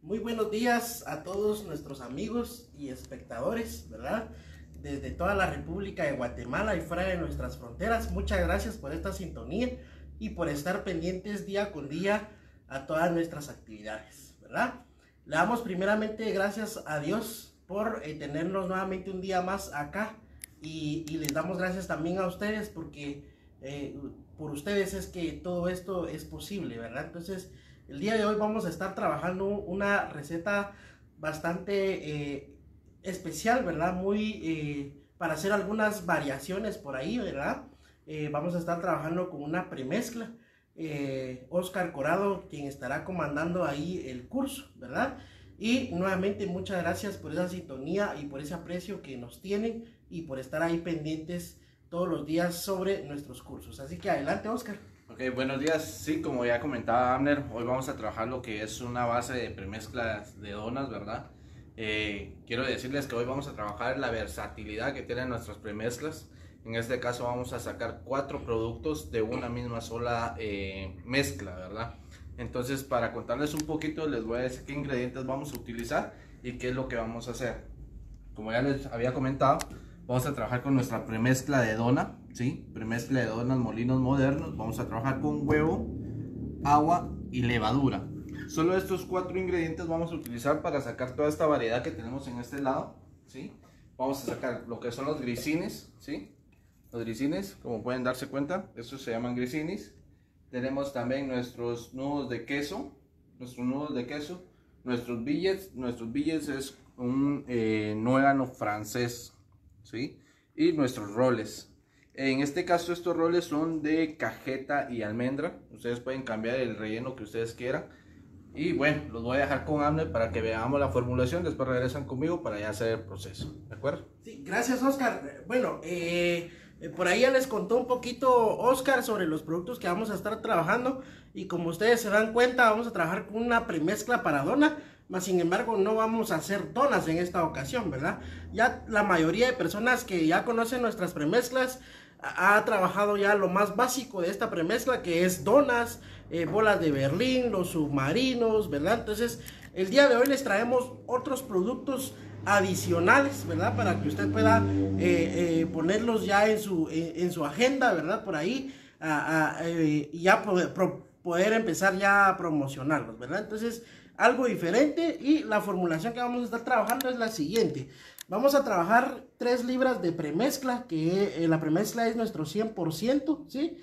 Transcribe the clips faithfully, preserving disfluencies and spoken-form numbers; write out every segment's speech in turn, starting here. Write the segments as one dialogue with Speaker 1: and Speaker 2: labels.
Speaker 1: Muy buenos días a todos nuestros amigos y espectadores, ¿verdad? Desde toda la República de Guatemala y fuera de nuestras fronteras. Muchas gracias por esta sintonía y por estar pendientes día con día a todas nuestras actividades, ¿verdad? Le damos primeramente gracias a Dios por eh, tenernos nuevamente un día más acá y, y les damos gracias también a ustedes porque eh, por ustedes es que todo esto es posible, ¿verdad? Entonces, el día de hoy vamos a estar trabajando una receta bastante eh, especial, ¿verdad? Muy eh, para hacer algunas variaciones por ahí, ¿verdad? Eh, vamos a estar trabajando con una premezcla. Eh, Oscar Corado, quien estará comandando ahí el curso, ¿verdad? Y nuevamente muchas gracias por esa sintonía y por ese aprecio que nos tienen y por estar ahí pendientes todos los días sobre nuestros cursos. Así que adelante, Oscar.
Speaker 2: Ok, buenos días. Sí, como ya comentaba Abner, hoy vamos a trabajar lo que es una base de premezclas de donas, ¿verdad? Eh, quiero decirles que hoy vamos a trabajar la versatilidad que tienen nuestras premezclas. En este caso vamos a sacar cuatro productos de una misma sola eh, mezcla, ¿verdad? Entonces, para contarles un poquito, les voy a decir qué ingredientes vamos a utilizar y qué es lo que vamos a hacer. Como ya les había comentado, vamos a trabajar con nuestra premezcla de dona, ¿sí? Premezcla de donas molinos modernos. Vamos a trabajar con huevo, agua y levadura. Solo estos cuatro ingredientes vamos a utilizar para sacar toda esta variedad que tenemos en este lado, ¿sí? Vamos a sacar lo que son los grisines, ¿sí? Los grisines, como pueden darse cuenta, estos se llaman grisines. Tenemos también nuestros nudos de queso, nuestros nudos de queso, nuestros billets. Nuestros billets es un eh, nuégano francés, ¿sí? Y nuestros roles. En este caso estos roles son de cajeta y almendra. Ustedes pueden cambiar el relleno que ustedes quieran. Y bueno, los voy a dejar con Abner para que veamos la formulación. Después regresan conmigo para ya hacer el proceso, ¿de acuerdo?
Speaker 1: Sí, gracias, Oscar. Bueno, eh, por ahí ya les contó un poquito Oscar sobre los productos que vamos a estar trabajando. Y como ustedes se dan cuenta, vamos a trabajar con una premezcla para dona. Mas sin embargo no vamos a hacer donas en esta ocasión, ¿verdad? Ya la mayoría de personas que ya conocen nuestras premezclas ha, ha trabajado ya lo más básico de esta premezcla, que es donas, eh, bolas de Berlín, los submarinos, ¿verdad? Entonces el día de hoy les traemos otros productos adicionales, ¿verdad? Para que usted pueda eh, eh, ponerlos ya en su, eh, en su agenda, ¿verdad? Por ahí a, a, eh, y ya poder, pro, poder empezar ya a promocionarlos, ¿verdad? Entonces algo diferente, y la formulación que vamos a estar trabajando es la siguiente. Vamos a trabajar tres libras de premezcla, que eh, la premezcla es nuestro cien por ciento, ¿sí?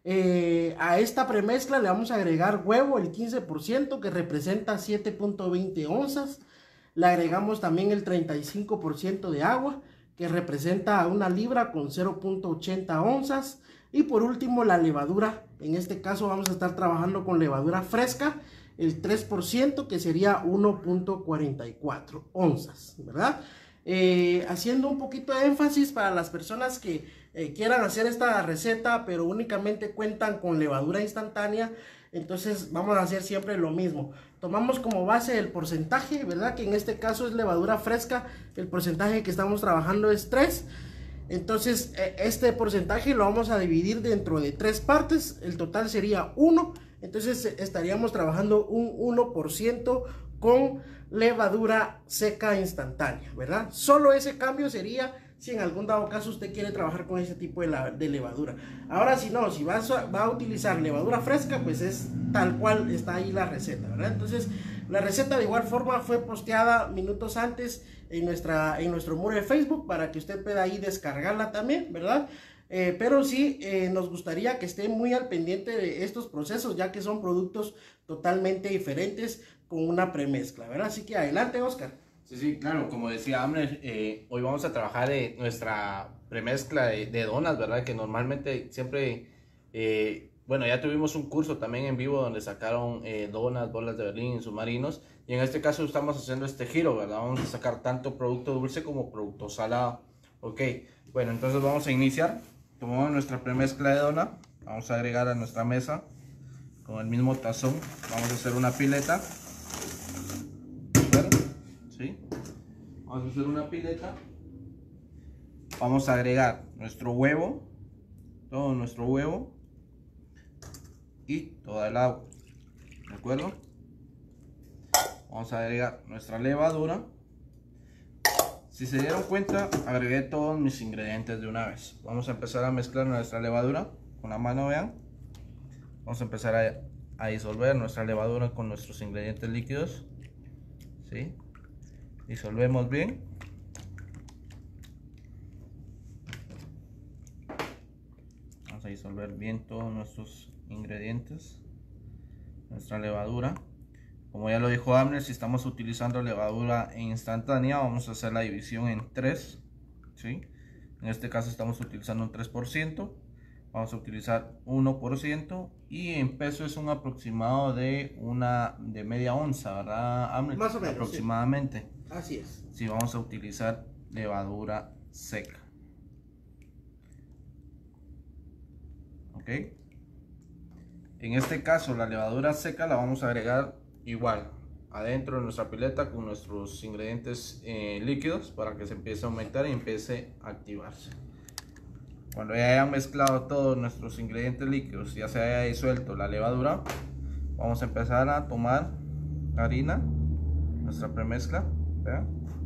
Speaker 1: Eh, a esta premezcla le vamos a agregar huevo, el quince por ciento, que representa siete punto veinte onzas. Le agregamos también el treinta y cinco por ciento de agua, que representa una libra con cero punto ochenta onzas. Y por último la levadura. En este caso vamos a estar trabajando con levadura fresca, el tres por ciento, que sería uno punto cuarenta y cuatro onzas, ¿verdad? Eh, haciendo un poquito de énfasis para las personas que eh, quieran hacer esta receta, pero únicamente cuentan con levadura instantánea, entonces vamos a hacer siempre lo mismo. Tomamos como base el porcentaje, ¿verdad? Que en este caso es levadura fresca, el porcentaje que estamos trabajando es tres. Entonces este porcentaje lo vamos a dividir dentro de tres partes, el total sería uno. Entonces estaríamos trabajando un uno por ciento con levadura seca instantánea, ¿verdad? Solo ese cambio sería si en algún dado caso usted quiere trabajar con ese tipo de, la, de levadura. Ahora si no, si va a, va a utilizar levadura fresca, pues es tal cual está ahí la receta, ¿verdad? Entonces la receta de igual forma fue posteada minutos antes en, nuestra, en nuestro muro de Facebook para que usted pueda ahí descargarla también, ¿verdad? Eh, pero sí eh, nos gustaría que esté muy al pendiente de estos procesos, ya que son productos totalmente diferentes con una premezcla, ¿verdad? Así que adelante, Oscar.
Speaker 2: Sí, sí, claro, como decía Abner, eh, hoy vamos a trabajar de nuestra premezcla de, de donas, ¿verdad? Que normalmente siempre, eh, bueno, ya tuvimos un curso también en vivo donde sacaron eh, donas, bolas de Berlín, submarinos, y en este caso estamos haciendo este giro, ¿verdad? Vamos a sacar tanto producto dulce como producto salado. Ok, bueno, entonces vamos a iniciar. Tomamos nuestra premezcla de dona, vamos a agregar a nuestra mesa con el mismo tazón, vamos a hacer una pileta, ¿sí? Vamos a hacer una pileta, vamos a agregar nuestro huevo, todo nuestro huevo y toda el agua, ¿de acuerdo? Vamos a agregar nuestra levadura. Si se dieron cuenta, agregué todos mis ingredientes de una vez. Vamos a empezar a mezclar nuestra levadura con la mano, vean. Vamos a empezar a, a disolver nuestra levadura con nuestros ingredientes líquidos. ¿Sí? Disolvemos bien. Vamos a disolver bien todos nuestros ingredientes, nuestra levadura. Como ya lo dijo Abner, si estamos utilizando levadura instantánea, vamos a hacer la división en tres, ¿sí? En este caso estamos utilizando un tres por ciento, vamos a utilizar uno por ciento y en peso es un aproximado de una de media onza, ¿verdad, Abner?
Speaker 1: Más o menos,
Speaker 2: aproximadamente.
Speaker 1: Sí. Así es.
Speaker 2: Sí, vamos a utilizar levadura seca. ¿Ok? En este caso la levadura seca la vamos a agregar igual adentro de nuestra pileta con nuestros ingredientes eh, líquidos para que se empiece a aumentar y empiece a activarse. Cuando ya hayan mezclado todos nuestros ingredientes líquidos, ya se haya disuelto la levadura, vamos a empezar a tomar harina, nuestra premezcla, ¿vean?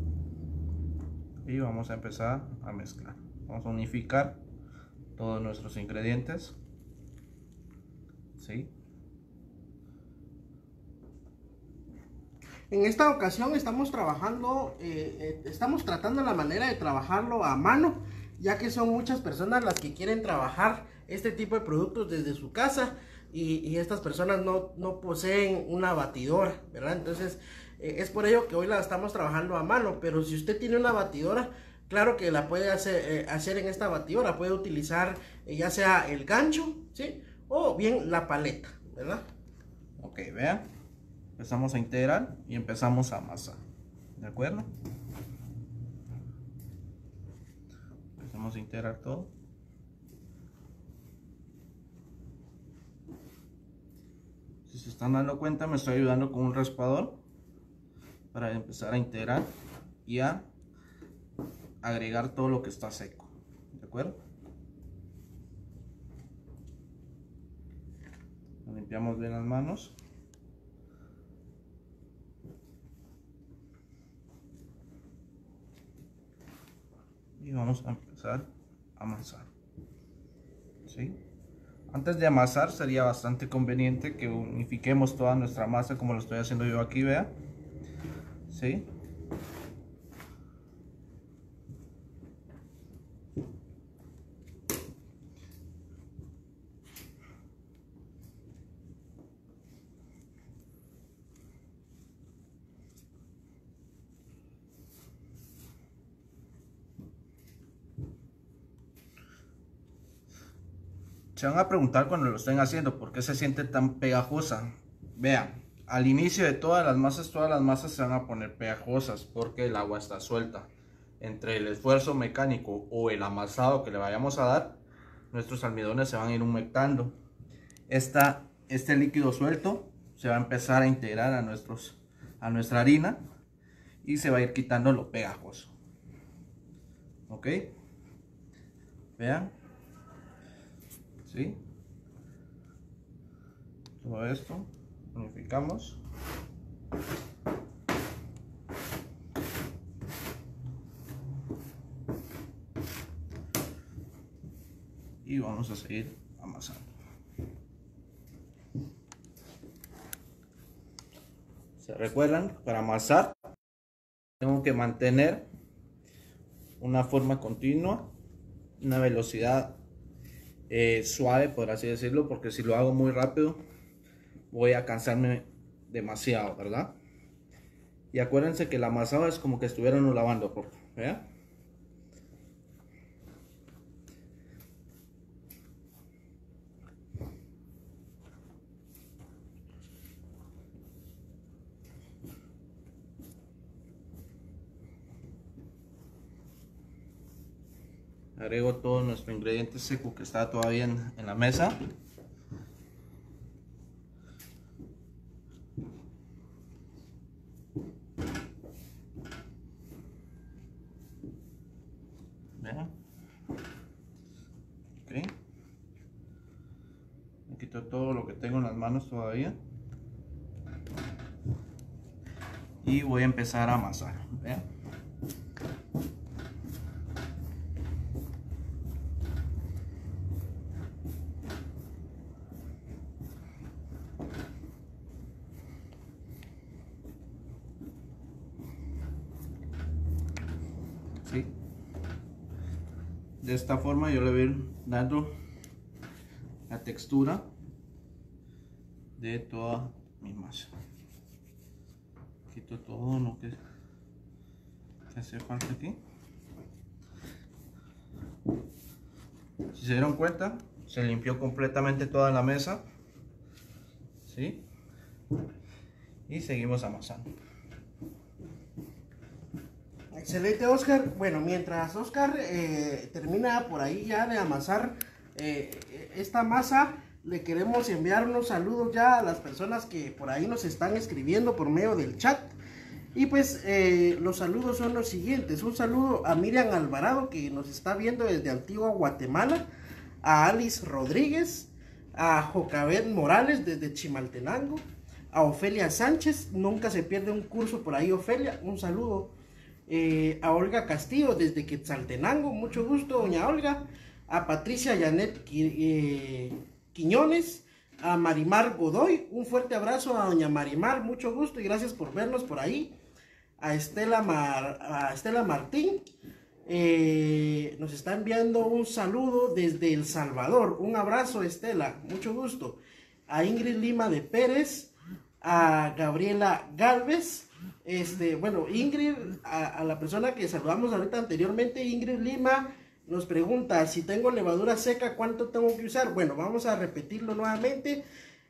Speaker 2: Y vamos a empezar a mezclar. Vamos a unificar todos nuestros ingredientes, ¿sí?
Speaker 1: En esta ocasión estamos trabajando, eh, eh, estamos tratando la manera de trabajarlo a mano, ya que son muchas personas las que quieren trabajar este tipo de productos desde su casa y, y estas personas no, no poseen una batidora, ¿verdad? Entonces eh, es por ello que hoy la estamos trabajando a mano, pero si usted tiene una batidora, claro que la puede hacer, eh, hacer en esta batidora, puede utilizar eh, ya sea el gancho, ¿sí? O bien la paleta, ¿verdad?
Speaker 2: Ok, vean. Empezamos a integrar y empezamos a amasar, ¿de acuerdo? Empezamos a integrar todo. Si se están dando cuenta, me estoy ayudando con un raspador para empezar a integrar y a agregar todo lo que está seco, ¿de acuerdo? Limpiamos bien las manos. Y vamos a empezar a amasar, ¿sí? Antes de amasar sería bastante conveniente que unifiquemos toda nuestra masa como lo estoy haciendo yo aquí, vea, ¿sí? Se van a preguntar cuando lo estén haciendo por qué se siente tan pegajosa. Vean, al inicio de todas las masas, todas las masas se van a poner pegajosas porque el agua está suelta. Entre el esfuerzo mecánico o el amasado que le vayamos a dar, nuestros almidones se van a ir humectando. Esta, este líquido suelto se va a empezar a integrar a, nuestros, a nuestra harina y se va a ir quitando lo pegajoso. ¿Ok? Vean. ¿Sí? Todo esto unificamos. Y vamos a seguir amasando. ¿Se recuerdan? Para amasar tengo que mantener una forma continua, una velocidad Eh, suave, por así decirlo, porque si lo hago muy rápido voy a cansarme demasiado, ¿verdad? Y acuérdense que el amasado es como que estuvieran lavando, por ¿verdad? Agrego todo nuestro ingrediente seco que está todavía en, en la mesa. ¿Vean? Ok. Me quito todo lo que tengo en las manos todavía. y voy a empezar a amasar. ¿Vean? ¿Sí? De esta forma yo le voy a ir dando la textura de toda mi masa. Quito todo lo que, que hace falta aquí. Si se dieron cuenta, se limpió completamente toda la mesa, ¿sí? Y seguimos amasando.
Speaker 1: Excelente, Oscar. Bueno, mientras Oscar eh, termina por ahí ya de amasar eh, esta masa, le queremos enviar unos saludos ya a las personas que por ahí nos están escribiendo por medio del chat. Y pues eh, los saludos son los siguientes. Un saludo a Miriam Alvarado, que nos está viendo desde Antigua Guatemala, a Alice Rodríguez, a Jocabet Morales desde Chimaltenango, a Ofelia Sánchez, nunca se pierde un curso por ahí, Ofelia, un saludo. Eh, a Olga Castillo desde Quetzaltenango, mucho gusto, doña Olga. A Patricia Janet eh, Quiñones, a Marimar Godoy, un fuerte abrazo a doña Marimar, mucho gusto y gracias por vernos por ahí. A Estela, Mar, a Estela Martín, eh, nos está enviando un saludo desde El Salvador, un abrazo Estela, mucho gusto. A Ingrid Lima de Pérez, a Gabriela Galvez, este, bueno, Ingrid, a, a la persona que saludamos ahorita anteriormente, Ingrid Lima, nos pregunta si tengo levadura seca, ¿cuánto tengo que usar? Bueno, vamos a repetirlo nuevamente.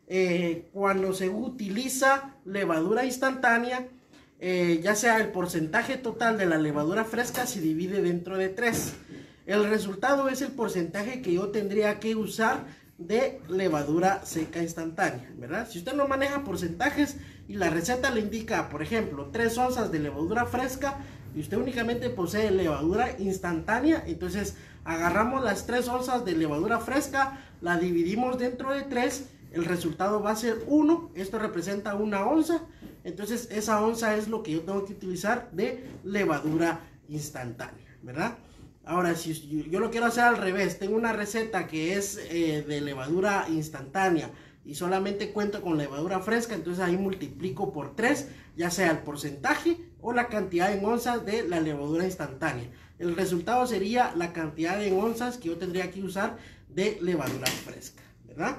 Speaker 1: Eh, cuando se utiliza levadura instantánea, eh, ya sea el porcentaje total de la levadura fresca se divide dentro de tres. El resultado es el porcentaje que yo tendría que usar de levadura seca instantánea, ¿verdad? Si usted no maneja porcentajes y la receta le indica, por ejemplo, tres onzas de levadura fresca y usted únicamente posee levadura instantánea, entonces agarramos las tres onzas de levadura fresca, la dividimos dentro de tres, el resultado va a ser uno, esto representa una onza, entonces esa onza es lo que yo tengo que utilizar de levadura instantánea, ¿verdad? Ahora, si yo lo quiero hacer al revés, tengo una receta que es eh, de levadura instantánea y solamente cuento con levadura fresca, entonces ahí multiplico por tres, ya sea el porcentaje o la cantidad en onzas de la levadura instantánea. El resultado sería la cantidad en onzas que yo tendría que usar de levadura fresca, ¿verdad?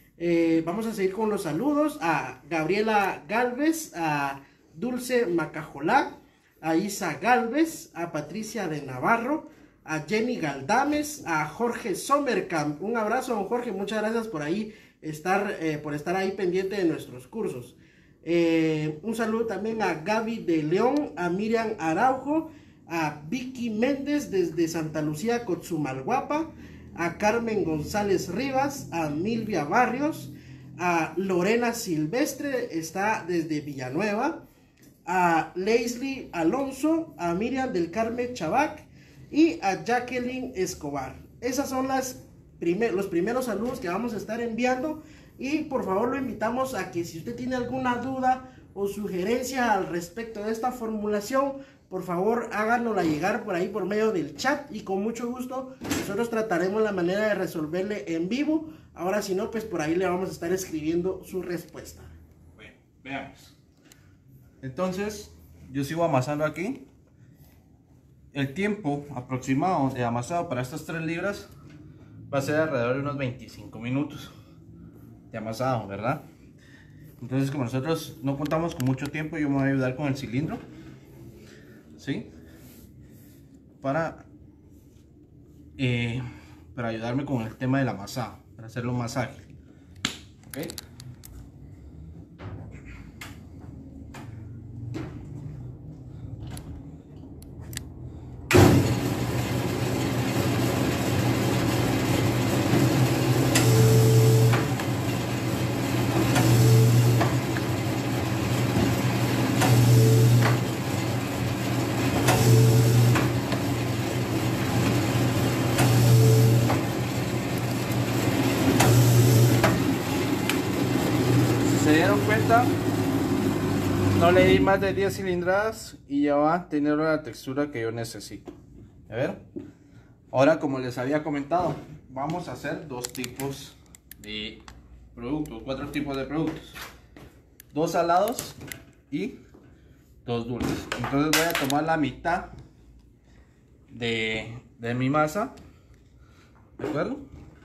Speaker 1: Eh, vamos a seguir con los saludos a Gabriela Galvez, a Dulce Macajolá, a Isa Galvez, a Patricia de Navarro, a Jenny Galdames, a Jorge Sommerkamp. Un abrazo, don Jorge, muchas gracias por ahí estar, eh, por estar ahí pendiente de nuestros cursos. Eh, un saludo también a Gaby de León, a Miriam Araujo, a Vicky Méndez desde Santa Lucía, Cotzumalguapa, a Carmen González Rivas, a Milvia Barrios, a Lorena Silvestre, está desde Villanueva, a Leslie Alonso, a Miriam del Carmen Chabac y a Jacqueline Escobar. Esas son las primer, los primeros saludos que vamos a estar enviando y por favor lo invitamos a que si usted tiene alguna duda o sugerencia al respecto de esta formulación, por favor háganosla llegar por ahí por medio del chat y con mucho gusto nosotros trataremos la manera de resolverle en vivo. Ahora si no, pues por ahí le vamos a estar escribiendo su respuesta.
Speaker 2: Bueno, veamos. Entonces yo sigo amasando aquí. El tiempo aproximado de amasado para estas tres libras va a ser alrededor de unos veinticinco minutos de amasado, ¿verdad? Entonces, como nosotros no contamos con mucho tiempo, yo me voy a ayudar con el cilindro, ¿sí? Para, eh, para ayudarme con el tema del amasado, para hacerlo más ágil, ¿ok? ¿Se dieron cuenta? no le di más de diez cilindradas y ya va a tener la textura que yo necesito. A ver, ahora como les había comentado, vamos a hacer dos tipos de productos, cuatro tipos de productos, dos salados y dos dulces. Entonces voy a tomar la mitad de, de mi masa, ¿de acuerdo?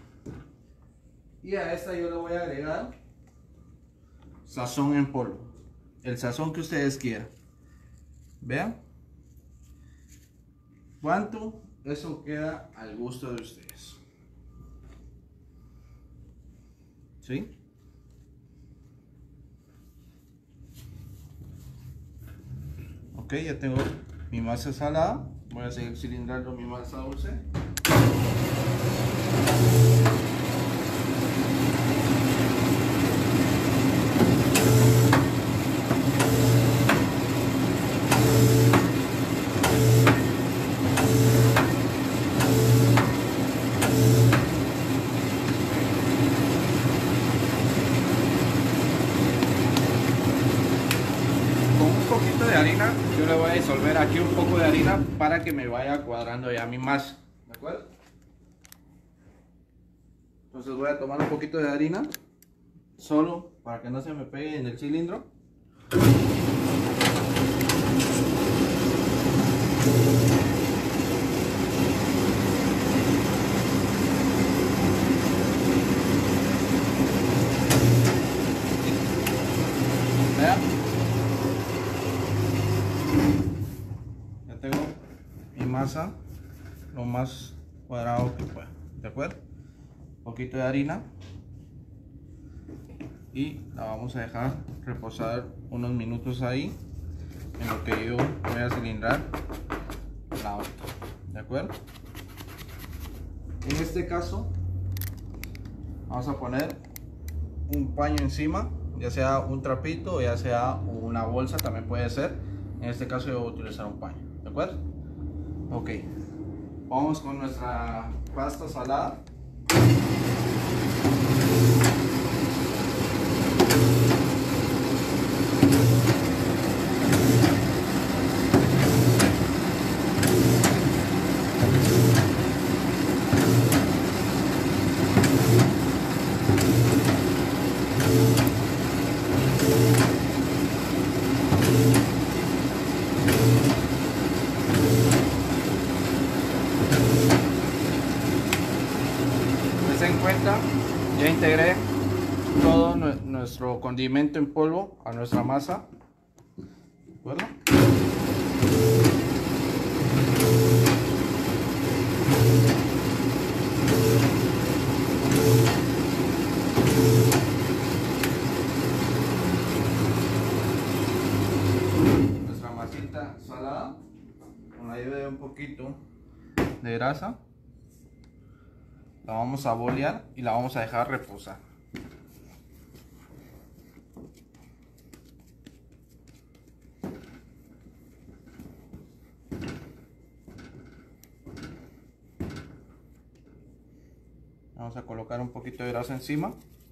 Speaker 2: Y a esta yo le voy a agregar sazón en polvo, el sazón que ustedes quieran. Vean cuánto, eso queda al gusto de ustedes. ¿Sí? Ok, ya tengo mi masa salada. Voy a seguir cilindrando mi masa dulce. Harina, yo le voy a disolver aquí un poco de harina para que me vaya cuadrando ya mi masa, ¿de acuerdo? Entonces voy a tomar un poquito de harina, solo para que no se me pegue en el cilindro. Vean. Tengo mi masa lo más cuadrado que pueda, ¿de acuerdo? Un poquito de harina y la vamos a dejar reposar unos minutos ahí en lo que yo voy a cilindrar la otra, ¿de acuerdo? En este caso vamos a poner un paño encima, ya sea un trapito o ya sea una bolsa, también puede ser. En este caso yo voy a utilizar un paño, ¿de acuerdo? Ok, vamos con nuestra pasta salada. En cuenta, ya integré todo nuestro condimento en polvo a nuestra masa, ¿de acuerdo? Nuestra masita salada, con la ayuda de un poquito de grasa, la vamos a bolear y la vamos a dejar reposar. Vamos a colocar un poquito de grasa encima.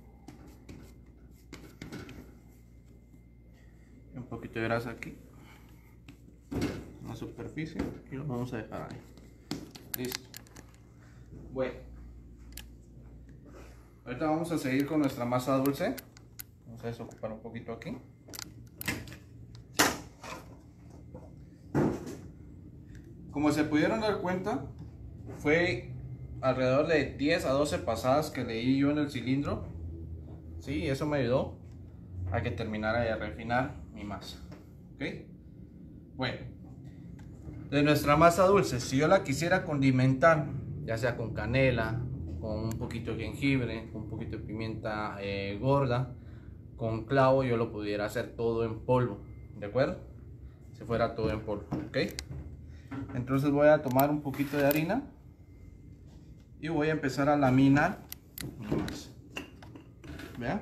Speaker 2: Y un poquito de grasa aquí. En la superficie. Y lo vamos a dejar ahí. Listo. Bueno. Ahorita vamos a seguir con nuestra masa dulce. Vamos a desocupar un poquito aquí. Como se pudieron dar cuenta, fue alrededor de diez a doce pasadas que le di yo en el cilindro. Sí, eso me ayudó a que terminara de refinar mi masa. ¿Ok? Bueno, de nuestra masa dulce, si yo la quisiera condimentar, ya sea con canela, con un poquito de jengibre, con un poquito de pimienta eh, gorda, con clavo, yo lo pudiera hacer todo en polvo, ¿de acuerdo? Si fuera todo en polvo, ¿ok? Entonces voy a tomar un poquito de harina y voy a empezar a laminar mi masa. ¿Vean?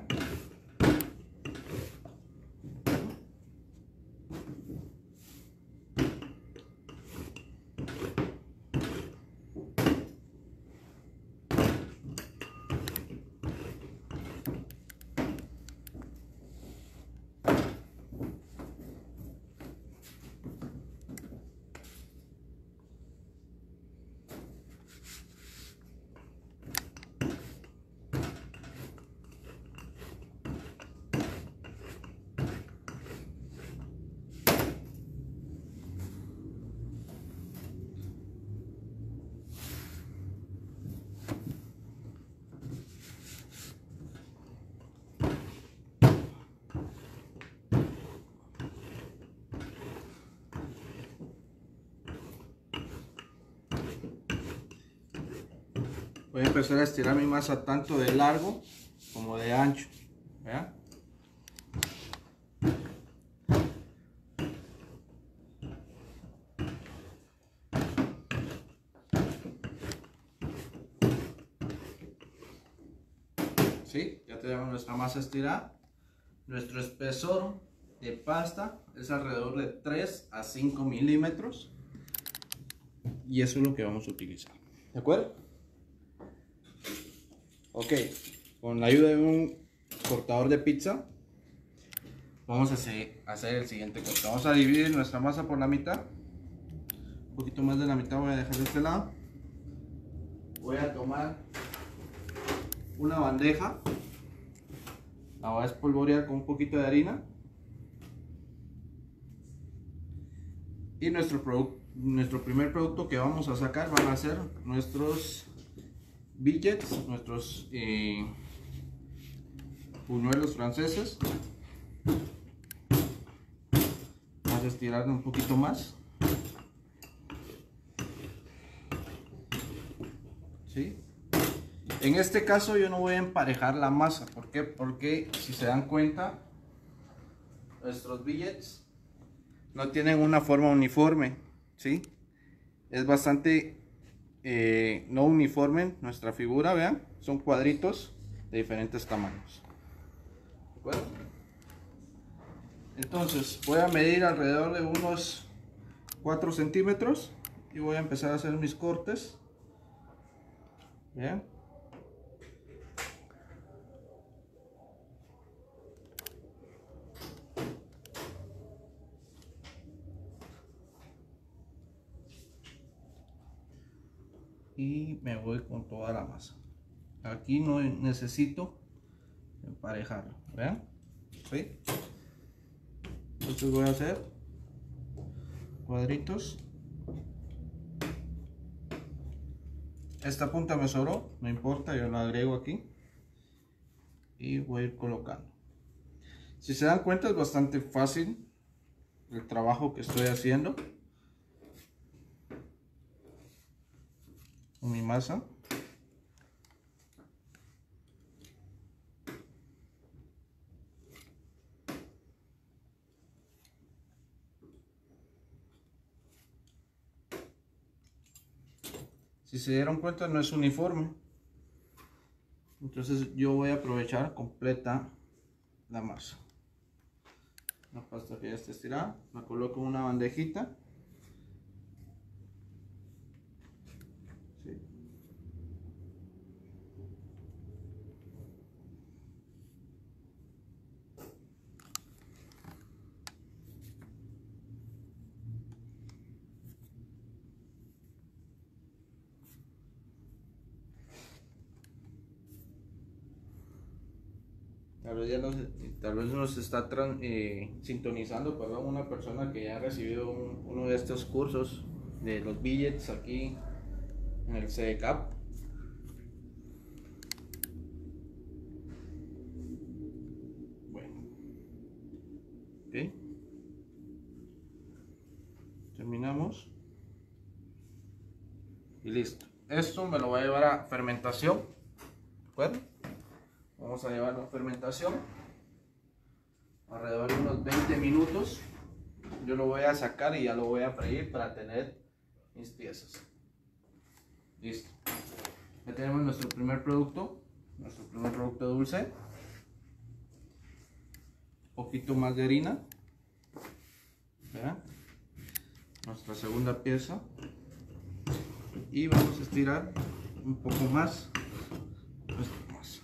Speaker 2: Voy a empezar a estirar mi masa tanto de largo como de ancho. ¿Vean? ¿Sí? Ya tenemos nuestra masa estirada. Nuestro espesor de pasta es alrededor de tres a cinco milímetros. Y eso es lo que vamos a utilizar. ¿De acuerdo? Ok. Con la ayuda de un cortador de pizza vamos a hacer, hacer el siguiente corte. Vamos a dividir nuestra masa por la mitad. Un poquito más de la mitad voy a dejar de este lado. Voy a tomar una bandeja, la voy a espolvorear con un poquito de harina y nuestro, producto, nuestro primer producto que vamos a sacar van a ser nuestros billets, nuestros eh, puñuelos franceses. Vamos a estirar un poquito más. ¿Sí? En este caso yo no voy a emparejar la masa. ¿Por qué? Porque si se dan cuenta, nuestros billets no tienen una forma uniforme, ¿sí? Es bastante eh, no uniforme nuestra figura, vean, son cuadritos de diferentes tamaños. ¿De acuerdo? Entonces voy a medir alrededor de unos cuatro centímetros y voy a empezar a hacer mis cortes. Vean. Y me voy con toda la masa. Aquí no necesito emparejarlo, vean. ¿Sí? Entonces voy a hacer cuadritos. Esta punta me sobró, no importa, yo la agrego aquí y voy a ir colocando. Si se dan cuenta, es bastante fácil el trabajo que estoy haciendo con mi masa. Si se dieron cuenta, no es uniforme, entonces yo voy a aprovechar completa la masa. La pasta que ya está estirada, la coloco en una bandejita. ¿Sí? Tal vez, ya nos, tal vez nos está tran, eh, sintonizando, perdón, una persona que ya ha recibido un, uno de estos cursos de los billets aquí en el C D C A P. Bueno, ok, terminamos y listo. Esto me lo voy a llevar a fermentación, ¿de acuerdo? Vamos a llevar la fermentación alrededor de unos veinte minutos. Yo lo voy a sacar y ya lo voy a freír para tener mis piezas. Listo. Ya tenemos nuestro primer producto, nuestro primer producto dulce. Un poquito más de harina. ¿Vean? Nuestra segunda pieza. Y vamos a estirar un poco más nuestra masa.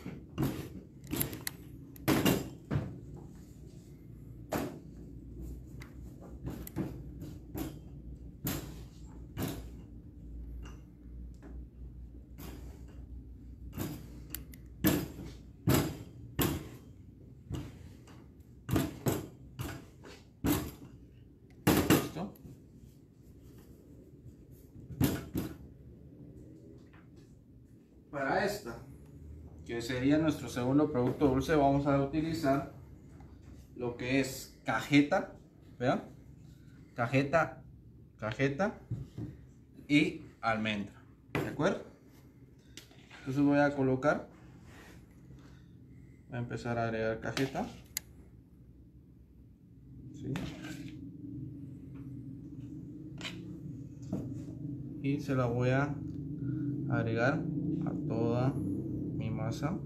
Speaker 2: Para esta, que sería nuestro segundo producto dulce, vamos a utilizar lo que es cajeta, ¿vean? Cajeta, cajeta y almendra, ¿de acuerdo? Entonces voy a colocar, voy a empezar a agregar cajeta. ¿Sí? Y se la voy a agregar a toda mi masa.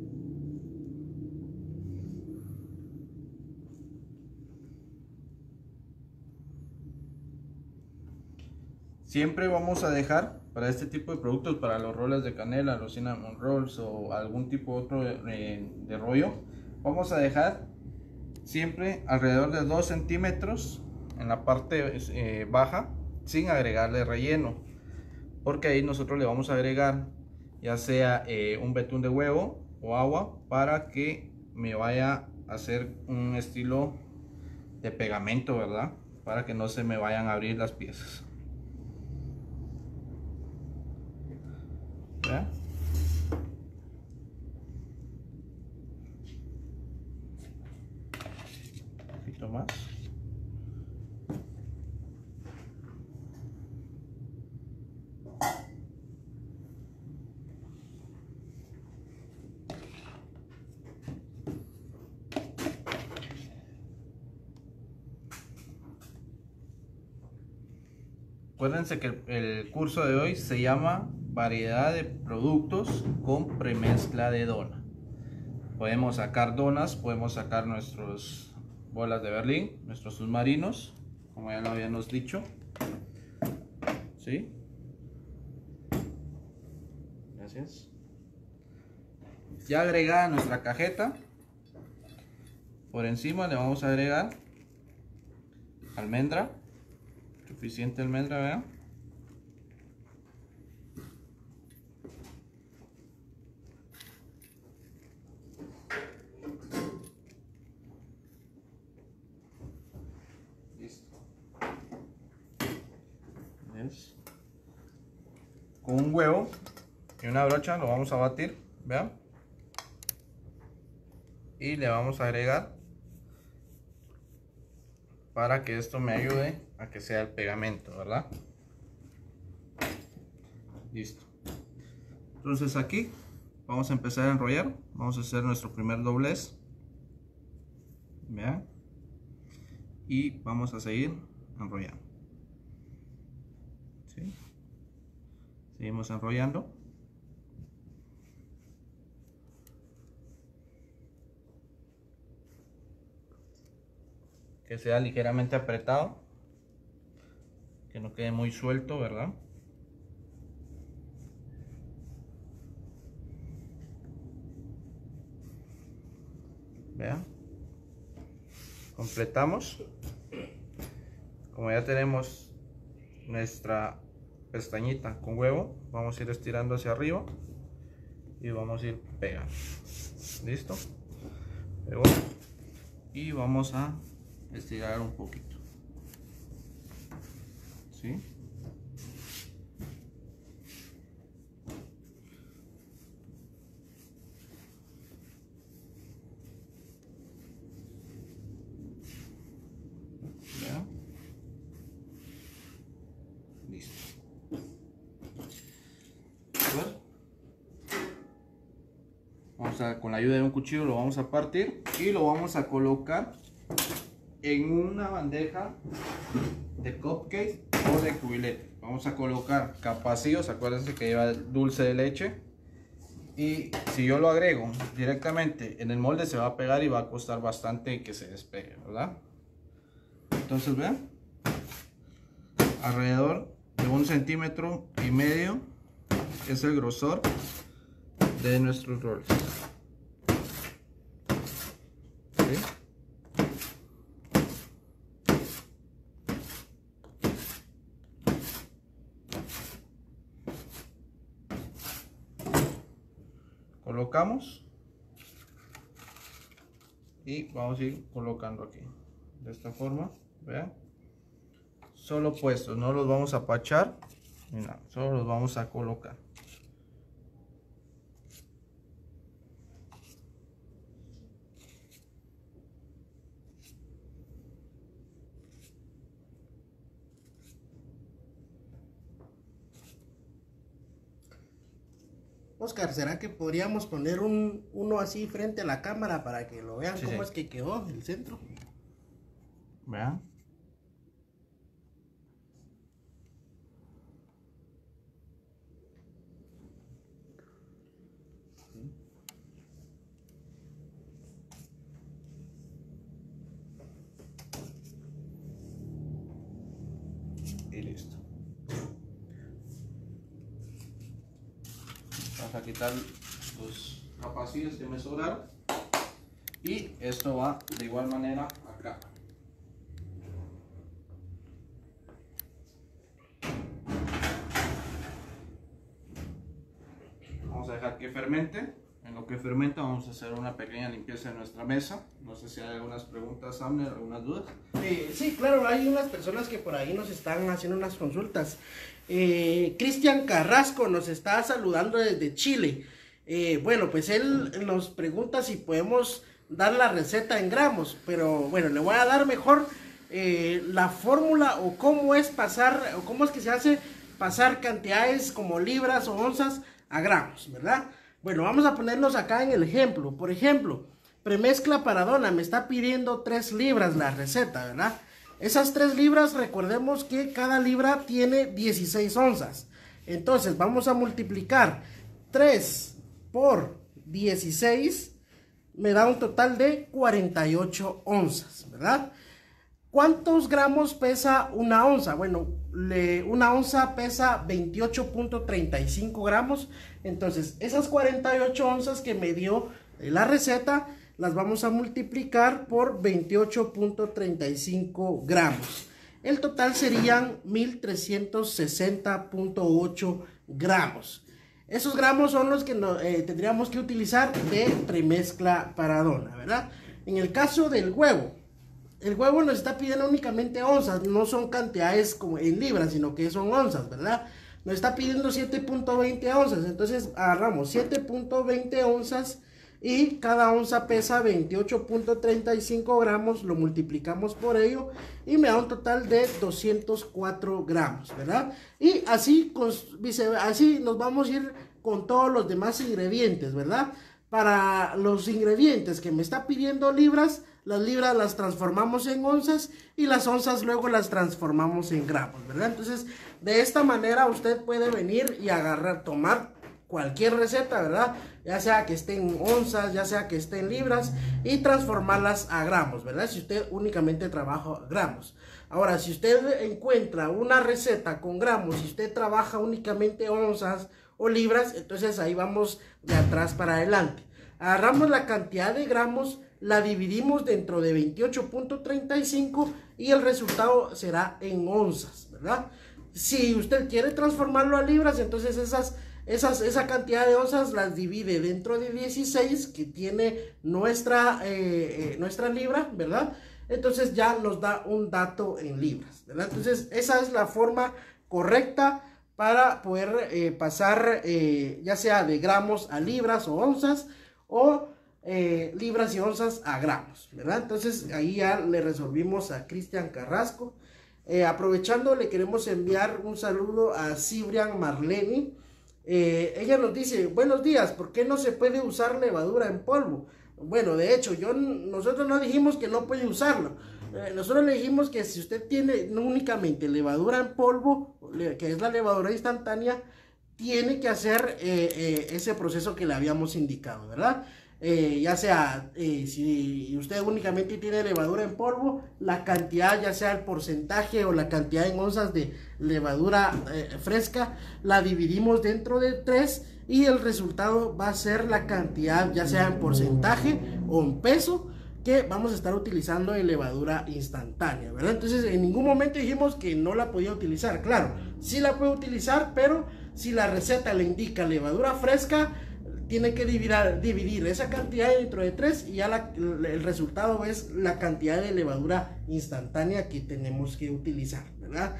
Speaker 2: Siempre vamos a dejar para este tipo de productos, para los roles de canela, los cinnamon rolls o algún tipo otro de, de rollo, vamos a dejar siempre alrededor de dos centímetros en la parte eh, baja, sin agregarle relleno, porque ahí nosotros le vamos a agregar ya sea eh, un betún de huevo o agua para que me vaya a hacer un estilo de pegamento, ¿verdad? Para que no se me vayan a abrir las piezas. ¿Vean? Un poquito más. Acuérdense que el curso de hoy se llama variedad de productos con premezcla de dona. Podemos sacar donas, podemos sacar nuestras bolas de Berlín, nuestros submarinos, como ya lo habíamos dicho. ¿Sí? Gracias. Ya agregada nuestra cajeta, por encima le vamos a agregar almendra. Suficiente almendra, vean. Listo. ¿Ves? Con un huevo y una brocha lo vamos a batir, vean. Y le vamos a agregar para que esto me ayude a que sea el pegamento, ¿verdad? Listo. Entonces aquí vamos a empezar a enrollar. Vamos a hacer nuestro primer doblez. Vean. Y vamos a seguir enrollando. ¿Sí? Seguimos enrollando. Que sea ligeramente apretado, que no quede muy suelto, ¿verdad? Vean, completamos. Como ya tenemos nuestra pestañita con huevo, vamos a ir estirando hacia arriba y vamos a ir pegando. Listo, pegó. Y vamos a estirar un poquito, ¿sí? ¿Ya? Listo. A ver. Vamos a, con la ayuda de un cuchillo lo vamos a partir y lo vamos a colocar en una bandeja de cupcake o de cubilete. Vamos a colocar capacillos, acuérdense que lleva dulce de leche, y si yo lo agrego directamente en el molde se va a pegar y va a costar bastante que se despegue, ¿verdad? Entonces vean, alrededor de un centímetro y medio es el grosor de nuestros rolls. ¿Sí? Colocamos y vamos a ir colocando aquí de esta forma, vean, solo puestos, no los vamos a apachar ni nada, solo los vamos a colocar.
Speaker 1: Oscar, ¿será que podríamos poner un, uno así frente a la cámara para que lo vean
Speaker 2: Sí,
Speaker 1: cómo
Speaker 2: sí.
Speaker 1: es que quedó el centro?
Speaker 2: Vean. Y listo. Vamos a quitar los capacillos que me sobraron. Y esto va de igual manera acá. Vamos a dejar que fermente. En lo que fermenta vamos a hacer una pequeña limpieza de nuestra mesa. No sé si hay algunas preguntas, Amner, algunas dudas.
Speaker 1: Eh, sí, claro, hay unas personas que por ahí nos están haciendo unas consultas. Eh, Cristian Carrasco nos está saludando desde Chile. Eh, bueno, pues él nos pregunta si podemos dar la receta en gramos, pero bueno, le voy a dar mejor eh, la fórmula o cómo es pasar, o cómo es que se hace pasar cantidades como libras o onzas a gramos, ¿verdad? Bueno, vamos a ponerlos acá en el ejemplo. Por ejemplo, premezcla para dona, me está pidiendo tres libras la receta, ¿verdad? Esas tres libras, recordemos que cada libra tiene dieciséis onzas. Entonces, vamos a multiplicar tres por dieciséis, me da un total de cuarenta y ocho onzas, ¿verdad? ¿Cuántos gramos pesa una onza? Bueno, le, una onza pesa veintiocho punto treinta y cinco gramos. Entonces, esas cuarenta y ocho onzas que me dio la receta, las vamos a multiplicar por veintiocho punto treinta y cinco gramos. El total serían mil trescientos sesenta punto ocho gramos. Esos gramos son los que no, eh, tendríamos que utilizar de premezcla para dona, ¿verdad? En el caso del huevo, el huevo nos está pidiendo únicamente onzas, no son cantidades como en libras, sino que son onzas, ¿verdad? Nos está pidiendo siete punto veinte onzas, entonces agarramos siete punto veinte onzas y cada onza pesa veintiocho punto treinta y cinco gramos, lo multiplicamos por ello y me da un total de doscientos cuatro gramos, ¿verdad? Y así, con, así nos vamos a ir con todos los demás ingredientes, ¿verdad? Para los ingredientes que me está pidiendo libras, las libras las transformamos en onzas y las onzas luego las transformamos en gramos, ¿verdad? Entonces, de esta manera usted puede venir y agarrar, tomar cualquier receta, ¿verdad? Ya sea que esté en onzas, ya sea que esté en libras y transformarlas a gramos, ¿verdad? Si usted únicamente trabaja gramos. Ahora, si usted encuentra una receta con gramos y usted trabaja únicamente onzas o libras, entonces ahí vamos de atrás para adelante. Agarramos la cantidad de gramos, la dividimos dentro de veintiocho punto treinta y cinco y el resultado será en onzas, ¿verdad? Si usted quiere transformarlo a libras, entonces esas, esas, esa cantidad de onzas las divide dentro de dieciséis que tiene nuestra, eh, eh, nuestra libra, ¿verdad? Entonces ya nos da un dato en libras, ¿verdad? Entonces esa es la forma correcta para poder eh, pasar eh, ya sea de gramos a libras o onzas o eh, libras y onzas a gramos, ¿verdad? Entonces ahí ya le resolvimos a Cristian Carrasco. Eh, aprovechando, le queremos enviar un saludo a Cibrian Marleni. Eh, ella nos dice, buenos días, ¿por qué no se puede usar levadura en polvo? Bueno, de hecho, yo, nosotros no dijimos que no puede usarlo. Eh, nosotros le dijimos que si usted tiene no únicamente levadura en polvo, que es la levadura instantánea, tiene que hacer eh, eh, ese proceso que le habíamos indicado, ¿verdad? Eh, ya sea, eh, si usted únicamente tiene levadura en polvo, la cantidad, ya sea el porcentaje o la cantidad en onzas de levadura eh, fresca, la dividimos dentro de tres y el resultado va a ser la cantidad, ya sea en porcentaje o en peso, que vamos a estar utilizando de levadura instantánea, ¿verdad? Entonces, en ningún momento dijimos que no la podía utilizar. Claro, sí la puede utilizar, pero si la receta le indica levadura fresca, tiene que dividir, dividir esa cantidad dentro de tres y ya la, el resultado es la cantidad de levadura instantánea que tenemos que utilizar, ¿verdad?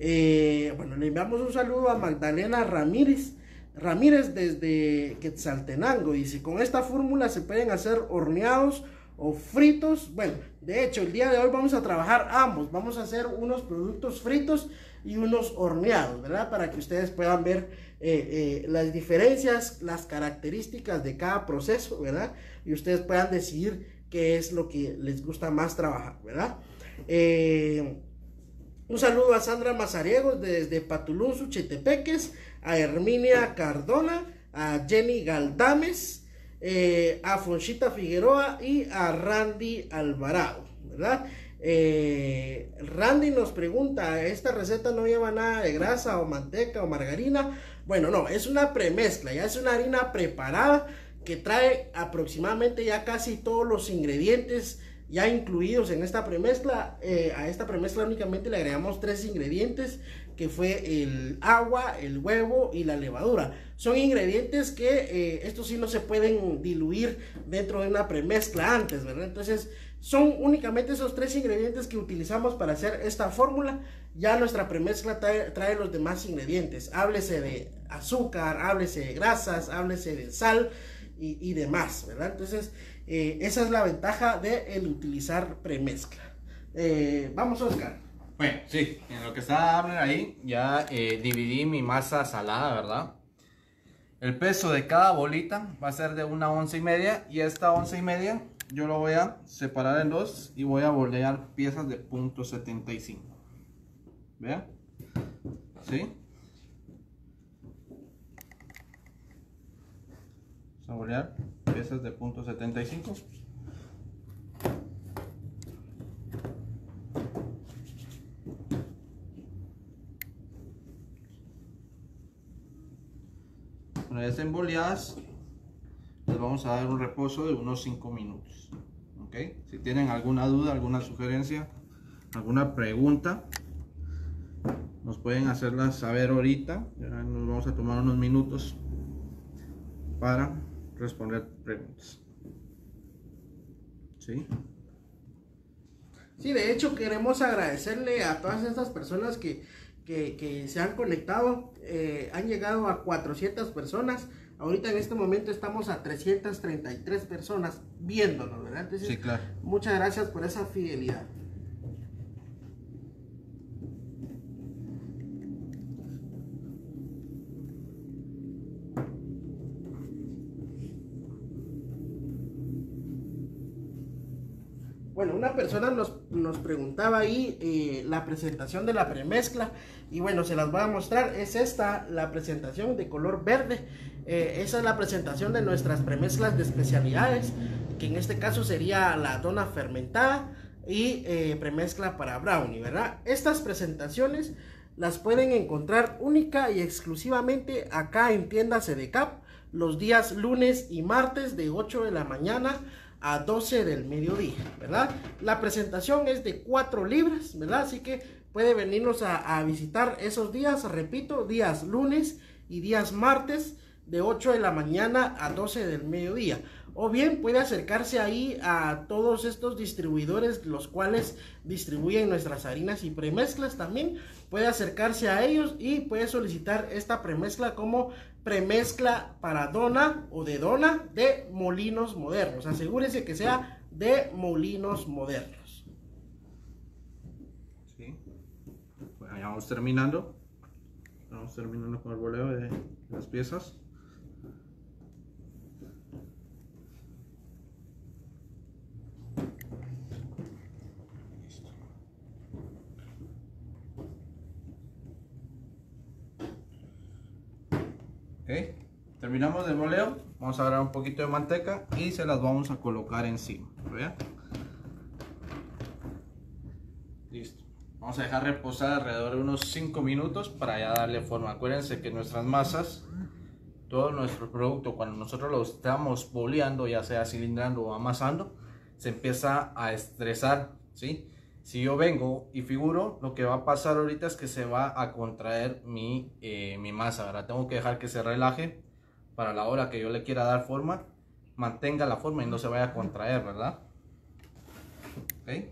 Speaker 1: Eh, bueno, le enviamos un saludo a Magdalena Ramírez, Ramírez desde Quetzaltenango. Dice, con esta fórmula se pueden hacer horneados o fritos. Bueno, de hecho, el día de hoy vamos a trabajar ambos. Vamos a hacer unos productos fritos y unos horneados, ¿verdad? Para que ustedes puedan ver eh, eh, las diferencias, las características de cada proceso, ¿verdad? Y ustedes puedan decidir qué es lo que les gusta más trabajar, ¿verdad? Eh, un saludo a Sandra Mazariegos desde Patulún, Suchitepeques, a Herminia Cardona, a Jenny Galdames, eh, a Fonchita Figueroa y a Randy Alvarado, ¿verdad? Eh, Randy nos pregunta, ¿esta receta no lleva nada de grasa o manteca o margarina? Bueno, no, es una premezcla, ya es una harina preparada que trae aproximadamente ya casi todos los ingredientes ya incluidos en esta premezcla. Eh, a esta premezcla únicamente le agregamos tres ingredientes, que fue el agua, el huevo y la levadura. Son ingredientes que eh, estos sí no se pueden diluir dentro de una premezcla antes, ¿verdad? Entonces son únicamente esos tres ingredientes que utilizamos para hacer esta fórmula. Ya nuestra premezcla trae, trae los demás ingredientes, háblese de azúcar, háblese de grasas, háblese de sal y, y demás, ¿verdad? Entonces eh, esa es la ventaja de el utilizar premezcla. Eh, vamos, Oscar.
Speaker 2: Bueno, sí, en lo que está Abner ahí, ya eh, dividí mi masa salada, ¿verdad? El peso de cada bolita va a ser de una once y media, y esta once y media yo lo voy a separar en dos y voy a bolear piezas de punto setenta y cinco. ¿Vean? ¿Sí? Vamos a bolear piezas de punto setenta y cinco. Una vez emboleadas, les vamos a dar un reposo de unos cinco minutos. ¿Ok? Si tienen alguna duda, alguna sugerencia, alguna pregunta, nos pueden hacerlas saber ahorita. Ya nos vamos a tomar unos minutos para responder preguntas. ¿Sí?
Speaker 1: Sí, de hecho queremos agradecerle a todas estas personas que, que, que se han conectado. Eh, han llegado a cuatrocientas personas. Ahorita en este momento estamos a trescientas treinta y tres personas viéndonos, ¿verdad? Entonces,
Speaker 2: sí, claro.
Speaker 1: Muchas gracias por esa fidelidad. Bueno, una persona nos, nos preguntaba ahí eh, la presentación de la premezcla, y bueno, se las voy a mostrar. Es esta la presentación de color verde. Eh, esa es la presentación de nuestras premezclas de especialidades, que en este caso sería la dona fermentada y eh, premezcla para brownie, ¿verdad? Estas presentaciones las pueden encontrar única y exclusivamente acá en tiendas E D E C A P los días lunes y martes de ocho de la mañana a doce del mediodía, ¿verdad? La presentación es de cuatro libras, ¿verdad? Así que puede venirnos a, a visitar esos días, repito, días lunes y días martes de ocho de la mañana a doce del mediodía. O bien puede acercarse ahí a todos estos distribuidores, los cuales distribuyen nuestras harinas y premezclas también. Puede acercarse a ellos y puede solicitar esta premezcla como premezcla para dona o de dona de Molinos Modernos. Asegúrese que sea de Molinos Modernos.
Speaker 2: Sí. Bueno, ya vamos terminando. Vamos terminando con el boleo de las piezas. Okay. Terminamos de boleo, vamos a agarrar un poquito de manteca y se las vamos a colocar encima. ¿Vean? Listo. Vamos a dejar reposar alrededor de unos cinco minutos para ya darle forma. Acuérdense que nuestras masas, todo nuestro producto, cuando nosotros lo estamos boleando, ya sea cilindrando o amasando, se empieza a estresar, ¿sí? Si yo vengo y figuro, lo que va a pasar ahorita es que se va a contraer mi, eh, mi masa, ¿verdad? Tengo que dejar que se relaje para la hora que yo le quiera dar forma, mantenga la forma y no se vaya a contraer, ¿verdad? ¿Okay?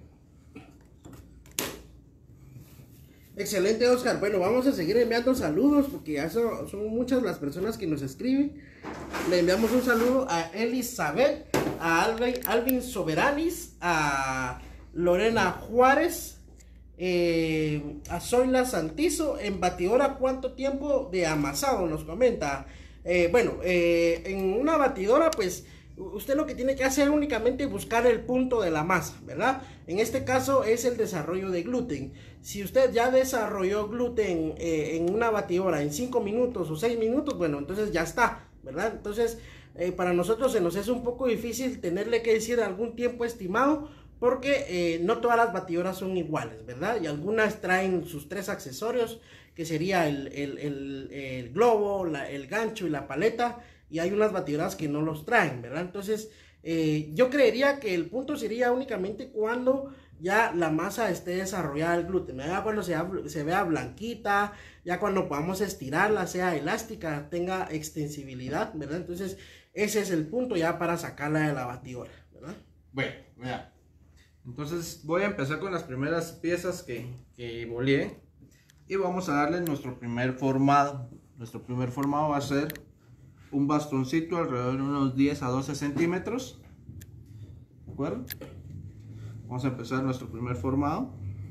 Speaker 1: Excelente, Oscar. Bueno, vamos a seguir enviando saludos porque ya son, son muchas las personas que nos escriben. Le enviamos un saludo a Elizabeth, a Alvin, Alvin Soberanis, a Lorena Juárez, Eh, a Zoila Santizo, en batidora, ¿cuánto tiempo de amasado? Nos comenta. Eh, bueno, eh, en una batidora, pues usted lo que tiene que hacer únicamente es buscar el punto de la masa, ¿verdad? En este caso es el desarrollo de gluten. Si usted ya desarrolló gluten eh, en una batidora en cinco minutos o seis minutos, bueno, entonces ya está, ¿verdad? Entonces, eh, para nosotros se nos es un poco difícil tenerle que decir algún tiempo estimado, porque eh, no todas las batidoras son iguales, ¿verdad? Y algunas traen sus tres accesorios, que sería el, el, el, el globo, la, el gancho y la paleta, y hay unas batidoras que no los traen, ¿verdad? Entonces, eh, yo creería que el punto sería únicamente cuando ya la masa esté desarrollada el gluten, ya cuando se, se vea blanquita, ya cuando podamos estirarla, sea elástica, tenga extensibilidad, ¿verdad? Entonces, ese es el punto ya para sacarla de la batidora, ¿verdad?
Speaker 2: Bueno, mira. Entonces voy a empezar con las primeras piezas que, que boleé y vamos a darle nuestro primer formado. Nuestro primer formado va a ser un bastoncito alrededor de unos diez a doce centímetros. ¿De acuerdo? Vamos a empezar nuestro primer formado.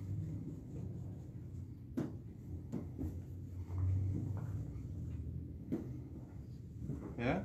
Speaker 2: ¿Ya?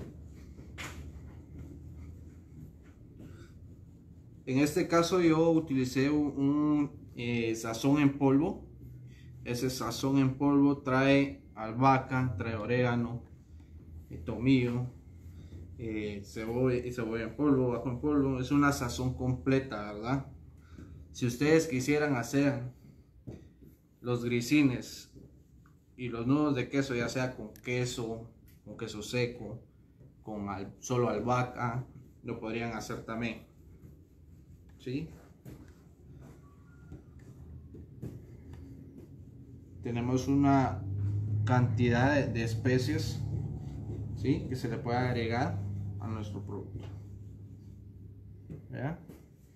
Speaker 2: En este caso yo utilicé un, un eh, sazón en polvo. Ese sazón en polvo trae albahaca, trae orégano, eh, tomillo, eh, cebolla, cebolla en polvo, ajo en polvo. Es una sazón completa, ¿verdad? Si ustedes quisieran hacer los grisines y los nudos de queso, ya sea con queso, con queso seco, con al, solo albahaca, lo podrían hacer también. ¿Sí? Tenemos una cantidad de, de especies, ¿sí?, que se le puede agregar a nuestro producto. ¿Ya?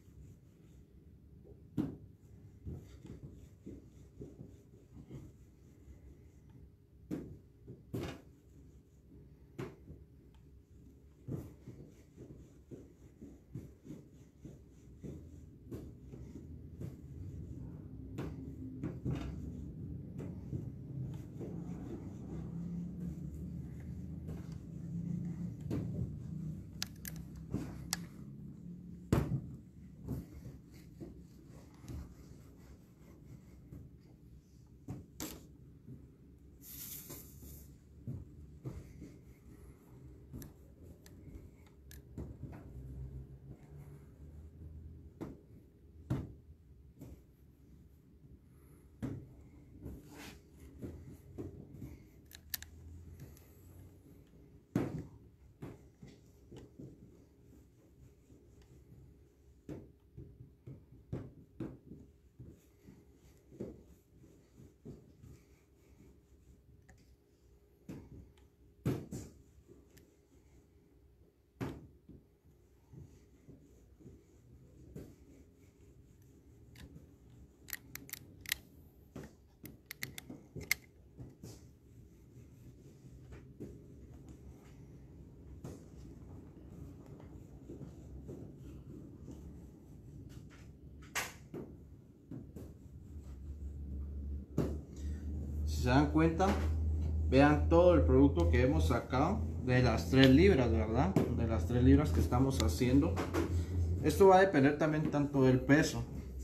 Speaker 2: Si se dan cuenta, vean todo el producto que hemos sacado de las tres libras, ¿verdad? De las tres libras que estamos haciendo. Esto va a depender también tanto del peso.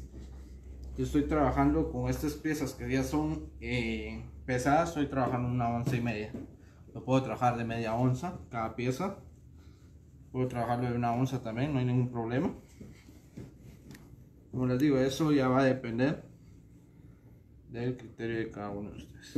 Speaker 2: Yo estoy trabajando con estas piezas que ya son eh, pesadas. Estoy trabajando una onza y media. Lo puedo trabajar de media onza cada pieza. Puedo trabajarlo de una onza también, no hay ningún problema. Como les digo, eso ya va a depender del criterio de cada uno de ustedes.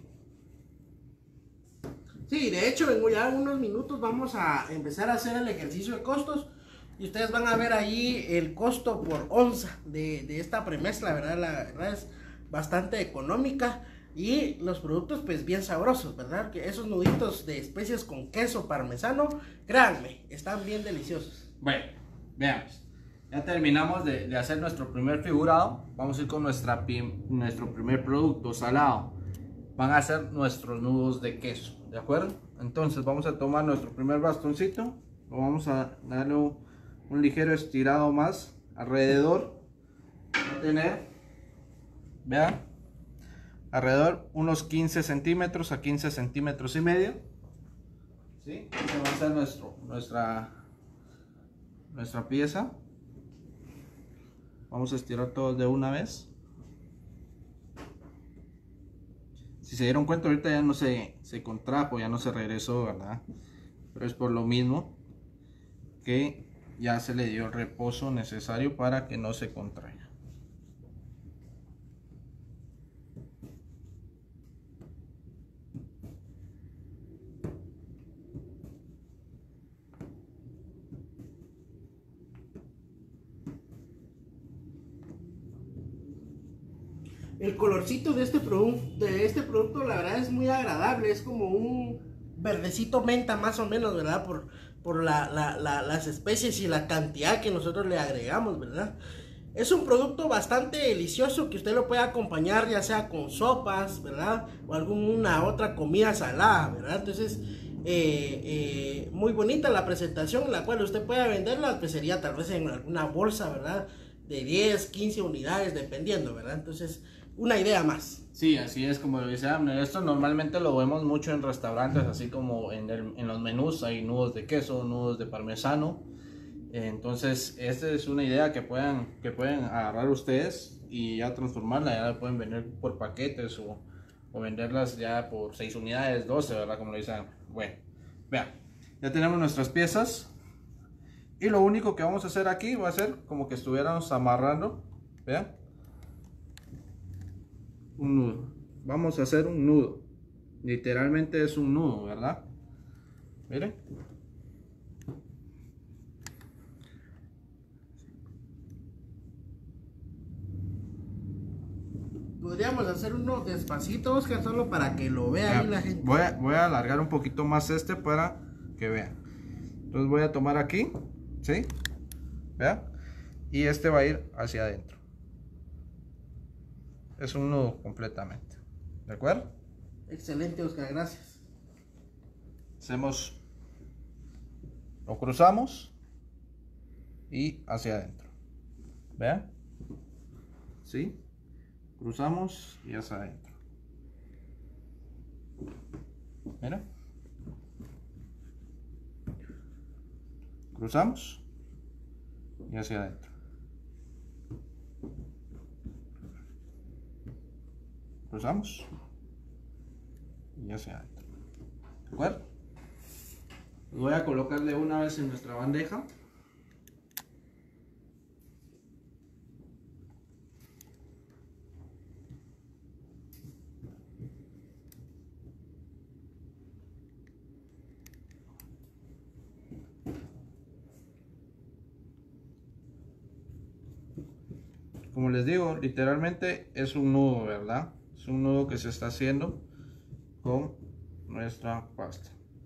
Speaker 1: Sí, de hecho, en ya unos minutos vamos a empezar a hacer el ejercicio de costos y ustedes van a ver ahí el costo por onza de, de esta premezcla, ¿verdad? La verdad es bastante económica y los productos pues bien sabrosos, ¿verdad? Que esos nuditos de especias con queso parmesano, créanme, están bien deliciosos.
Speaker 2: Bueno, veamos. Ya terminamos de, de hacer nuestro primer figurado. Vamos a ir con nuestra, nuestro primer producto salado. Van a ser nuestros nudos de queso, ¿de acuerdo? Entonces vamos a tomar nuestro primer bastoncito. Lo vamos a darle un, un ligero estirado más alrededor. Va a tener vean, alrededor unos quince centímetros a quince centímetros y medio. ¿Sí? Esta va a ser nuestro, nuestra, nuestra pieza. Vamos a estirar todo de una vez. Si se dieron cuenta, ahorita ya no se, se contrajo, ya no se regresó, ¿verdad? Pero es por lo mismo que ya se le dio el reposo necesario para que no se contraiga.
Speaker 1: El colorcito de este, producto, de este producto la verdad es muy agradable, es como un verdecito menta más o menos, ¿verdad? Por, por la, la, la, las especies y la cantidad que nosotros le agregamos, ¿verdad? Es un producto bastante delicioso que usted lo puede acompañar ya sea con sopas, ¿verdad? O alguna otra comida salada, ¿verdad? Entonces, eh, eh, muy bonita la presentación en la cual usted puede venderla, pues sería tal vez en alguna bolsa, ¿verdad? De diez, quince unidades, dependiendo, ¿verdad? Entonces, una idea más.
Speaker 2: Sí, así es como lo dice Abner. Esto normalmente lo vemos mucho en restaurantes, así como en, el, en los menús hay nudos de queso, nudos de parmesano. Entonces, esta es una idea que puedan, que pueden agarrar ustedes y ya transformarla. Ya la pueden vender por paquetes o, o venderlas ya por seis unidades, doce, ¿verdad? Como lo dice Abner. Bueno, vean, ya tenemos nuestras piezas. Y lo único que vamos a hacer aquí va a ser como que estuviéramos amarrando, vean, un nudo. Vamos a hacer un nudo, literalmente es un nudo, ¿verdad? Miren,
Speaker 1: Podríamos hacer uno despacito, Oscar, solo para que lo vea ahí la gente.
Speaker 2: voy a, voy a alargar un poquito más este para que vean. Entonces voy a tomar aquí, ¿sí? Vean, y este va a ir hacia adentro. Es un nudo completamente, ¿de acuerdo?
Speaker 1: Excelente, Oscar, gracias.
Speaker 2: Hacemos, lo cruzamos y hacia adentro. Vean, ¿sí? Cruzamos y hacia adentro. Mira. Cruzamos y hacia adentro. Cruzamos y hacia adentro. ¿De acuerdo? Voy a colocarle una vez en nuestra bandeja. Como les digo, literalmente es un nudo, ¿verdad? Es un nudo que se está haciendo con nuestra pasta.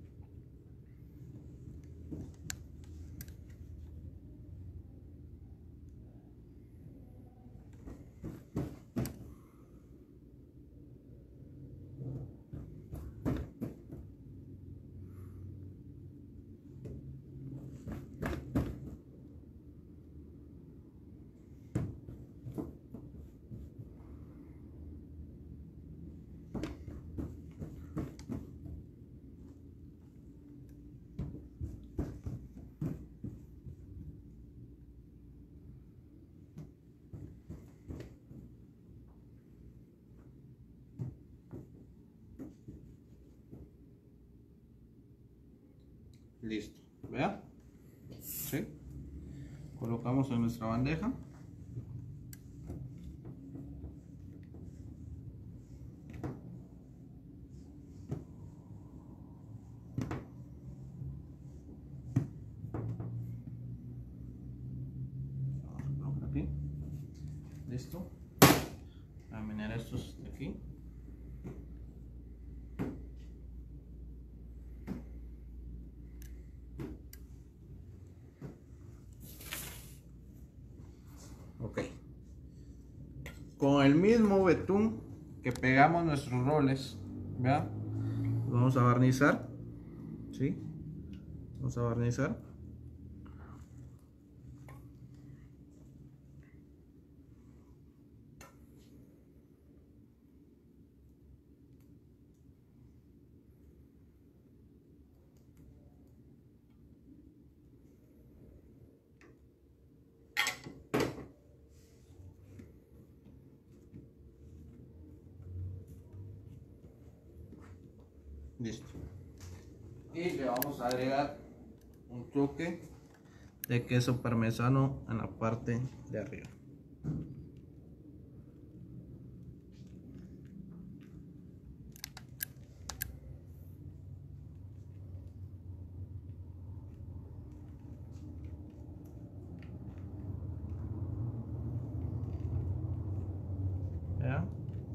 Speaker 2: Listo, ¿vea? ¿Sí? Colocamos en nuestra bandeja. Vamos a colocar aquí. Listo. Voy a menear estos de aquí. Ok, con el mismo betún que pegamos nuestros roles, vean, vamos a barnizar, ¿sí? Vamos a barnizar. Listo. Y le vamos a agregar un toque de queso parmesano en la parte de arriba. ¿Ya?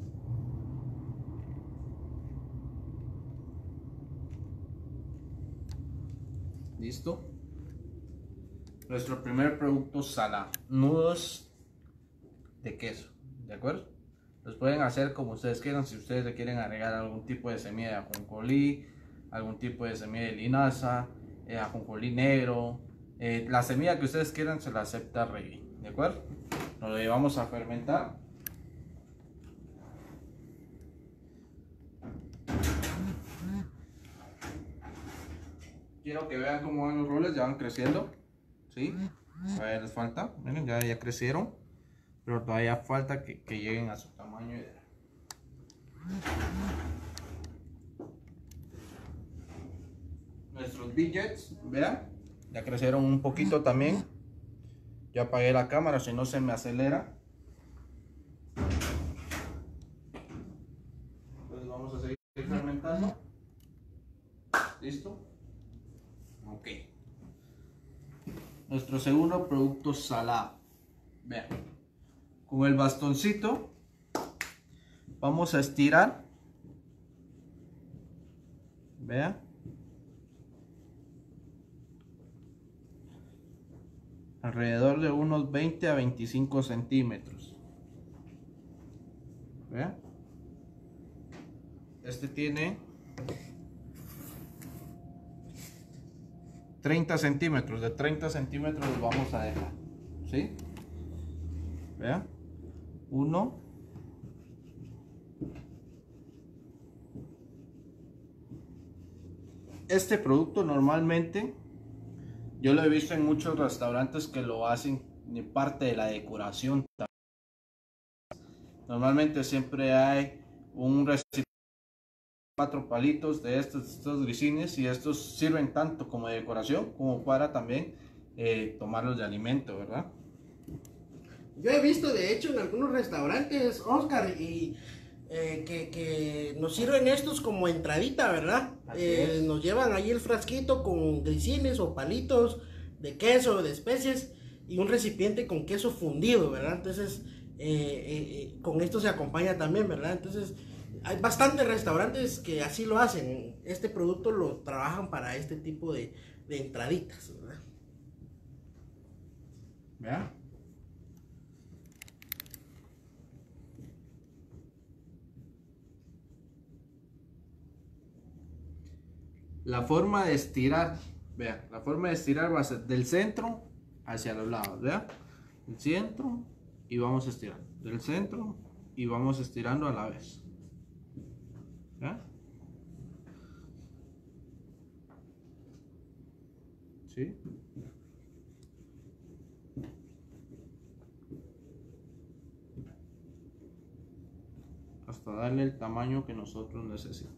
Speaker 2: Listo. Nuestro primer producto salado, nudos de queso, ¿de acuerdo? Los pueden hacer como ustedes quieran. Si ustedes le quieren agregar algún tipo de semilla de ajonjolí, algún tipo de semilla de linaza, eh, ajonjolí negro, eh, la semilla que ustedes quieran se la acepta re bien, ¿de acuerdo? Nos lo llevamos a fermentar. Quiero que vean cómo van los roles, ya van creciendo, ¿sí? Todavía les falta, miren, ya, ya crecieron, pero todavía falta que, que lleguen a su tamaño ideal. Nuestros billets, vean, ya crecieron un poquito también. Ya apagué la cámara, si no se me acelera. Entonces vamos a seguir fermentando. ¿Listo? Ok. Nuestro segundo producto salado. Vean. Con el bastoncito vamos a estirar. Vean. Alrededor de unos veinte a veinticinco centímetros. ¿Vean? Este tiene treinta centímetros. De treinta centímetros los vamos a dejar. ¿Sí? Vean. Uno. Este producto normalmente yo lo he visto en muchos restaurantes que lo hacen de parte de la decoración. Normalmente siempre hay un recipiente de cuatro palitos de estos, estos grisines, y estos sirven tanto como de decoración como para también eh, tomarlos de alimento, ¿verdad?
Speaker 1: Yo he visto de hecho en algunos restaurantes, Oscar, y eh, que, que nos sirven estos como entradita, ¿verdad? Eh, nos llevan ahí el frasquito con grisines o palitos de queso, de especies, y un recipiente con queso fundido, ¿verdad? Entonces, eh, eh, eh, con esto se acompaña también, ¿verdad? Entonces, hay bastantes restaurantes que así lo hacen. Este producto lo trabajan para este tipo de, de entraditas, ¿verdad?
Speaker 2: ¿Vean? La forma de estirar, vean, la forma de estirar va a ser del centro hacia los lados, vean, el centro y vamos a estirar, del centro y vamos estirando a la vez, ¿vean? ¿Sí? Hasta darle el tamaño que nosotros necesitemos.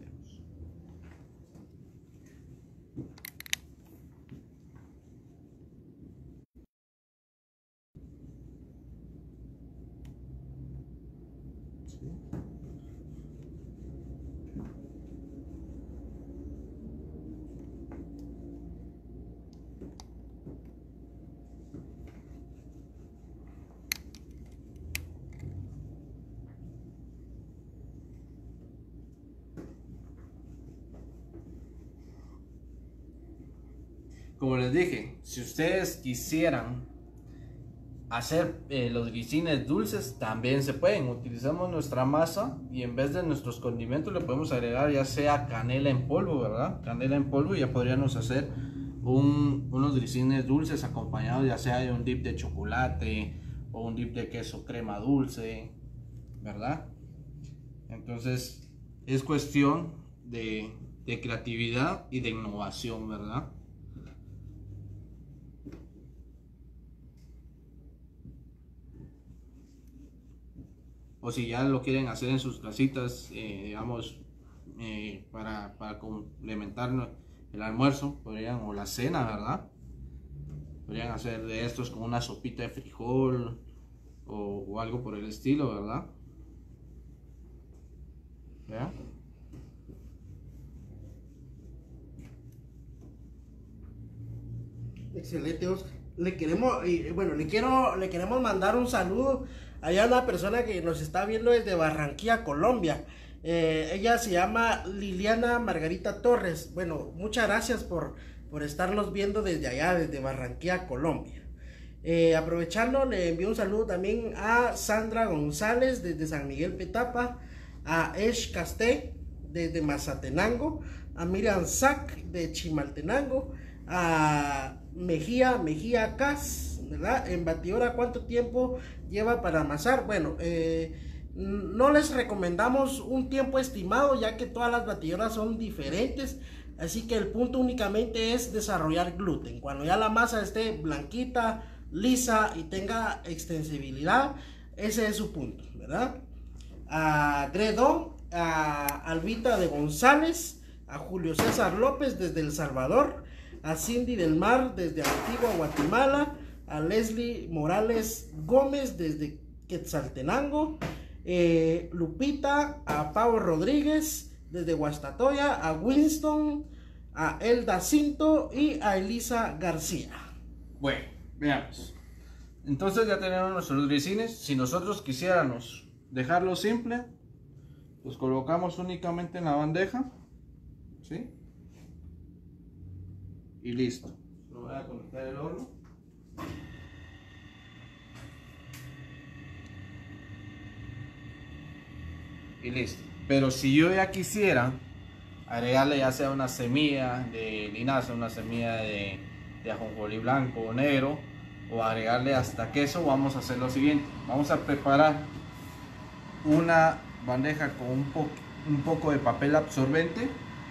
Speaker 2: Como les dije, si ustedes quisieran hacer eh, los grisines dulces, también se pueden. Utilizamos nuestra masa y en vez de nuestros condimentos le podemos agregar ya sea canela en polvo, ¿verdad? Canela en polvo, y ya podríamos hacer un, unos grisines dulces acompañados ya sea de un dip de chocolate o un dip de queso crema dulce, ¿verdad? Entonces es cuestión de, de creatividad y de innovación, ¿verdad? O si ya lo quieren hacer en sus casitas, eh, digamos, eh, para, para complementar el almuerzo, podrían, o la cena, ¿verdad? Podrían hacer de estos con una sopita de frijol o, o algo por el estilo, ¿verdad? ¿Ya?
Speaker 1: Excelente, Oscar. Le queremos, y, bueno, le quiero, le queremos mandar un saludo allá a una persona que nos está viendo desde Barranquilla, Colombia. Eh, ella se llama Liliana Margarita Torres. Bueno, muchas gracias por, por estarnos viendo desde allá, desde Barranquilla, Colombia. Eh, aprovechando, le envío un saludo también a Sandra González desde San Miguel Petapa, a Esh Casté desde Mazatenango, a Miriam Sac de Chimaltenango, a Mejía, Mejía Cas, ¿verdad? En batidora, ¿cuánto tiempo lleva para amasar? Bueno, eh, no les recomendamos un tiempo estimado, ya que todas las batidoras son diferentes, así que el punto únicamente es desarrollar gluten. Cuando ya la masa esté blanquita, lisa y tenga extensibilidad, ese es su punto, ¿verdad? A Gredo, a Albita de González, a Julio César López desde El Salvador, a Cindy del Mar desde Antigua Guatemala, a Leslie Morales Gómez desde Quetzaltenango, eh, Lupita, a Pau Rodríguez desde Guastatoya, a Winston, a Elda Cinto y a Elisa García.
Speaker 2: Bueno, veamos. Entonces ya tenemos nuestros grisines. Si nosotros quisiéramos dejarlo simple, los colocamos únicamente en la bandeja, ¿sí? Y listo. Lo voy a conectar el horno. Y listo. Pero si yo ya quisiera agregarle ya sea una semilla de linaza, una semilla de, de ajonjolí blanco o negro, o agregarle hasta queso, vamos a hacer lo siguiente. Vamos a preparar una bandeja con un, po un poco de papel absorbente.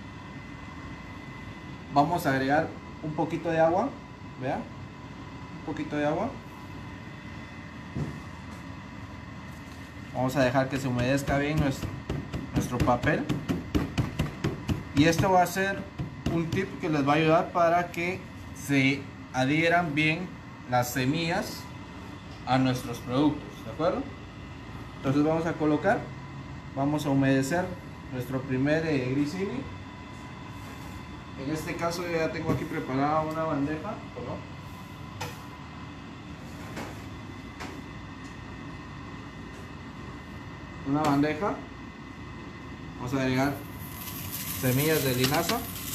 Speaker 2: Vamos a agregar un poquito de agua, vea, un poquito de agua. Vamos a dejar que se humedezca bien nuestro, nuestro papel. Y esto va a ser un tip que les va a ayudar para que se adhieran bien las semillas a nuestros productos, ¿de acuerdo? Entonces vamos a colocar, vamos a humedecer nuestro primer eh, grissini. En este caso yo ya tengo aquí preparada una bandeja, ¿no? Una bandeja. Vamos a agregar semillas de linaza.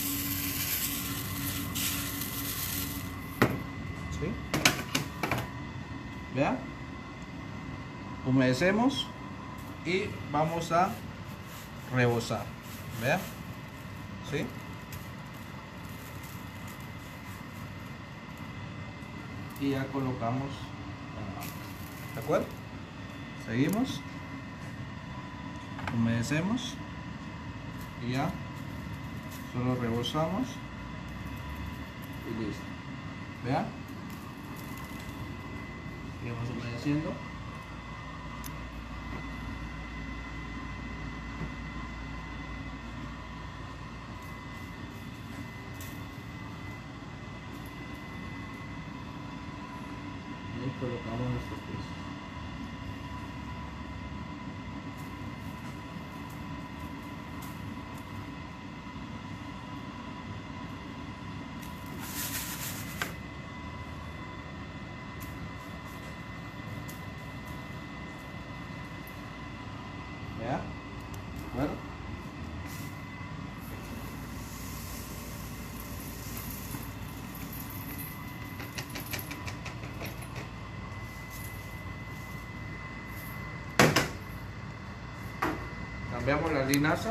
Speaker 2: ¿Sí? Vean. Humedecemos y vamos a rebozar. Vean. ¿Sí? Y ya colocamos, ¿de acuerdo? Seguimos, humedecemos y ya solo rebozamos y listo. Vean, seguimos humedeciendo. Colocamos nuestros quesos. ¿Ya? ¿De acuerdo? Cambiamos la linaza.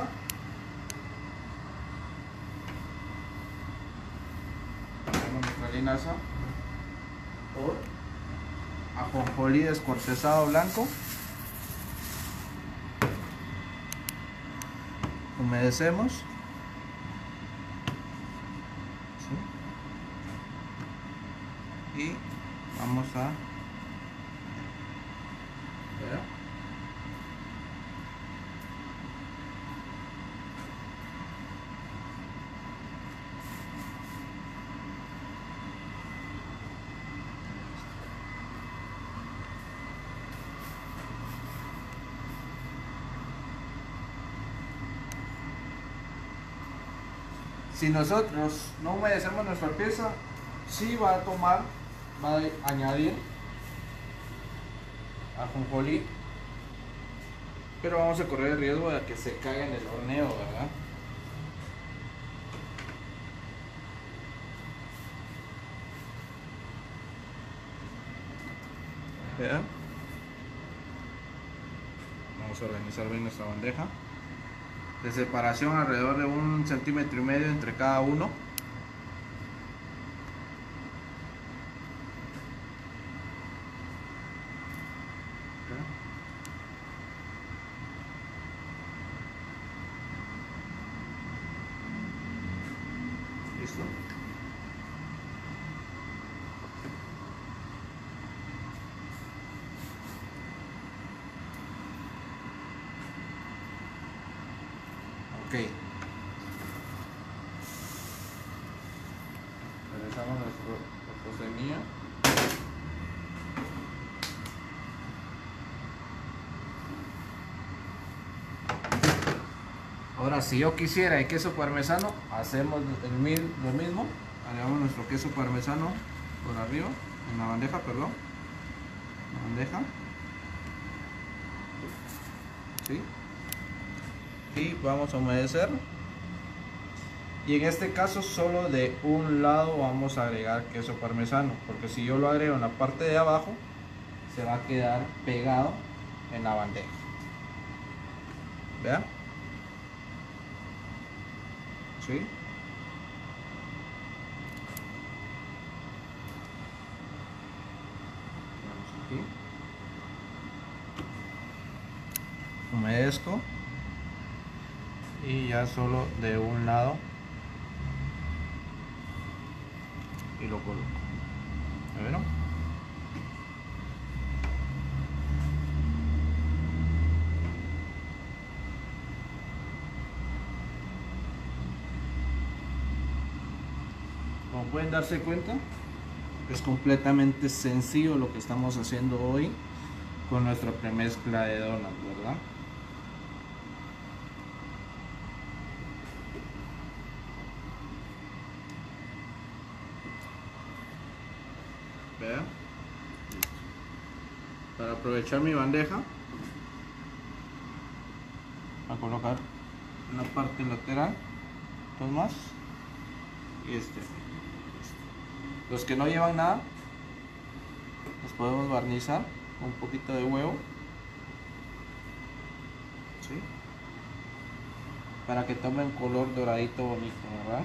Speaker 2: Cambiamos nuestra linaza por ajonjolí descortezado blanco. Humedecemos. ¿Sí? Y vamos a ver. Si nosotros no humedecemos nuestra pieza, sí va a tomar, va a añadir ajonjolí, pero vamos a correr el riesgo de que se caiga en el horneo, ¿verdad? Vean. Vamos a organizar bien nuestra bandeja. De separación alrededor de un centímetro y medio entre cada uno. Listo. Ok. Regresamos nuestro, nuestro semilla. Ahora, si yo quisiera el queso parmesano, hacemos el, mil- lo mismo. Agregamos nuestro queso parmesano por arriba, en la bandeja, perdón. La bandeja. ¿Sí? Y vamos a humedecer. Y en este caso solo de un lado vamos a agregar queso parmesano, porque si yo lo agrego en la parte de abajo se va a quedar pegado en la bandeja. ¿Vean? ¿Sí? Vamos aquí. Humedezco. Y ya solo de un lado y lo coloco. ¿Me vieron? Como pueden darse cuenta, es completamente sencillo lo que estamos haciendo hoy con nuestra premezcla de donuts, ¿verdad? Vean. Listo. Para aprovechar mi bandeja, voy a colocar una parte lateral, dos más y este. Los que no llevan nada, los podemos barnizar con un poquito de huevo, ¿sí? Para que tome un color doradito bonito, ¿verdad?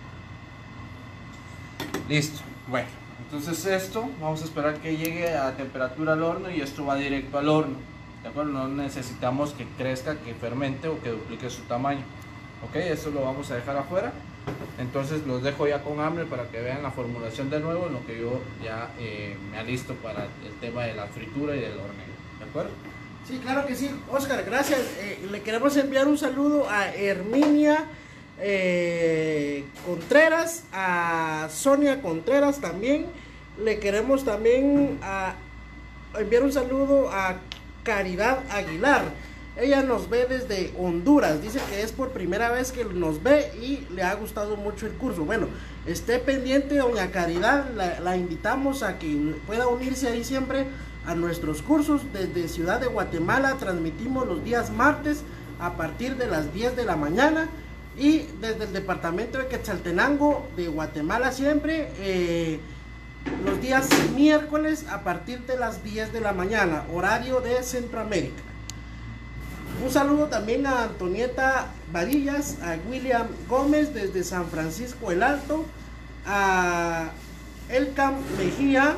Speaker 2: Listo. Bueno, entonces esto vamos a esperar que llegue a temperatura al horno y esto va directo al horno, ¿de acuerdo? No necesitamos que crezca, que fermente o que duplique su tamaño. Ok, esto lo vamos a dejar afuera. Entonces los dejo ya con hambre para que vean la formulación de nuevo, en lo que yo ya eh, me alisto para el tema de la fritura y del horneo, ¿de acuerdo?
Speaker 1: Sí, claro que sí, Oscar, gracias. Eh, le queremos enviar un saludo a Herminia eh, Contreras, a Sonia Contreras también. Le queremos también a, enviar un saludo a Caridad Aguilar. Ella nos ve desde Honduras, dice que es por primera vez que nos ve y le ha gustado mucho el curso. Bueno, esté pendiente, doña Caridad, la, la invitamos a que pueda unirse ahí siempre a nuestros cursos. Desde Ciudad de Guatemala transmitimos los días martes a partir de las diez de la mañana y desde el departamento de Quetzaltenango de Guatemala siempre eh, los días miércoles a partir de las diez de la mañana, horario de Centroamérica. Un saludo también a Antonieta Varillas, a William Gómez desde San Francisco el Alto, a Elcam Mejía,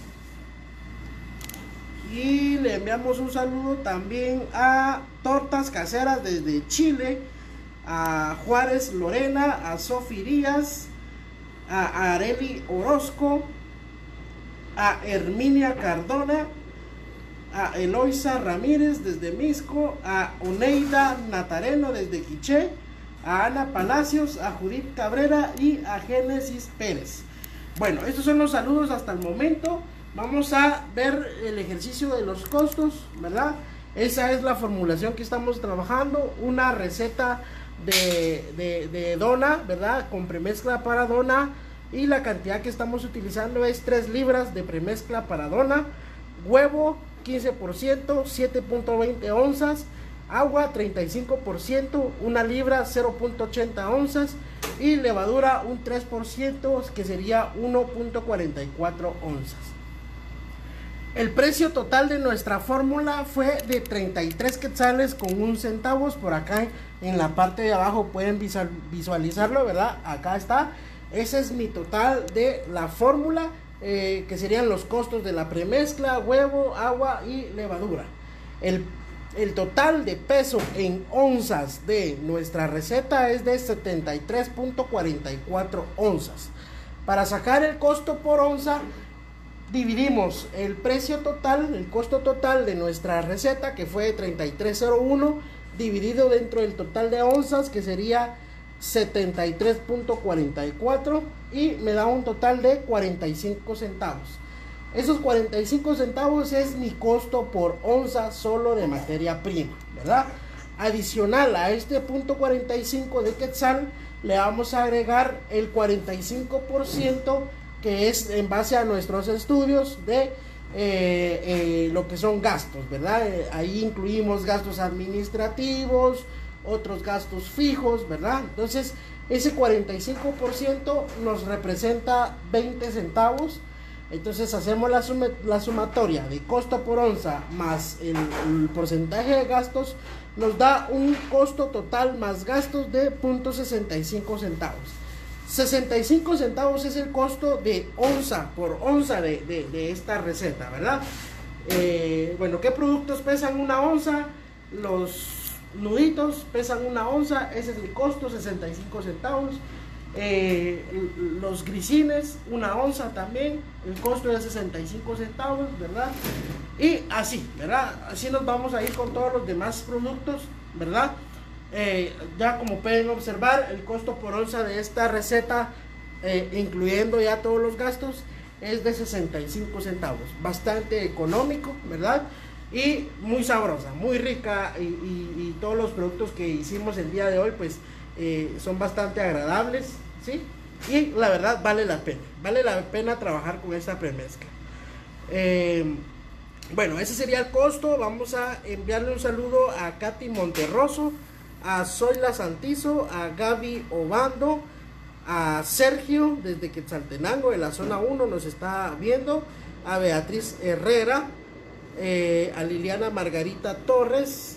Speaker 1: y le enviamos un saludo también a Tortas Caseras desde Chile, a Juárez Lorena, a Sofi Díaz, a Areli Orozco, a Herminia Cardona, a Eloisa Ramírez desde Misco, a Oneida Natareno desde Quiché, a Ana Palacios, a Judith Cabrera y a Génesis Pérez. Bueno, estos son los saludos hasta el momento. Vamos a ver el ejercicio de los costos, ¿verdad? Esa es la formulación que estamos trabajando, una receta de, de, de dona, ¿verdad? Con premezcla para dona. Y la cantidad que estamos utilizando es tres libras de premezcla para dona. Huevo quince por ciento, siete punto veinte onzas. Agua treinta y cinco por ciento, una libra cero punto ochenta onzas. Y levadura un tres por ciento, que sería uno punto cuarenta y cuatro onzas. El precio total de nuestra fórmula fue de treinta y tres quetzales con un centavos. Por acá en la parte de abajo pueden visualizarlo, ¿verdad? Acá está. Ese es mi total de la fórmula, eh, que serían los costos de la premezcla, huevo, agua y levadura. El, el total de peso en onzas de nuestra receta es de setenta y tres punto cuarenta y cuatro onzas. Para sacar el costo por onza, dividimos el precio total, el costo total de nuestra receta, que fue treinta y tres cero uno, dividido dentro del total de onzas, que sería setenta y tres punto cuarenta y cuatro, y me da un total de cuarenta y cinco centavos. Esos cuarenta y cinco centavos es mi costo por onza solo de materia prima, ¿verdad? Adicional a este punto cuarenta y cinco de quetzal, le vamos a agregar el cuarenta y cinco por ciento, que es en base a nuestros estudios de eh, eh, lo que son gastos, ¿verdad? Eh, ahí incluimos gastos administrativos, otros gastos fijos, ¿verdad? Entonces ese cuarenta y cinco por ciento nos representa veinte centavos. Entonces hacemos la, suma, la sumatoria de costo por onza más el, el porcentaje de gastos, nos da un costo total más gastos de cero punto sesenta y cinco centavos. sesenta y cinco centavos es el costo de onza por onza de, de, de esta receta, ¿verdad? Eh, bueno, ¿qué productos pesan una onza? Los nuditos pesan una onza, ese es el costo, sesenta y cinco centavos. Eh, los grisines, una onza también, el costo es sesenta y cinco centavos, ¿verdad? Y así, ¿verdad? Así nos vamos a ir con todos los demás productos, ¿verdad? Eh, ya como pueden observar, el costo por onza de esta receta, eh, incluyendo ya todos los gastos, es de sesenta y cinco centavos, bastante económico, ¿verdad? Y muy sabrosa, muy rica, y, y, y todos los productos que hicimos el día de hoy pues eh, son bastante agradables, ¿sí? Y la verdad vale la pena, vale la pena trabajar con esta premezcla. Eh, bueno, ese sería el costo. Vamos a enviarle un saludo a Katy Monterroso, a Zoila Santizo, a Gaby Obando, a Sergio desde Quetzaltenango de la zona uno nos está viendo, a Beatriz Herrera, eh, a Liliana Margarita Torres.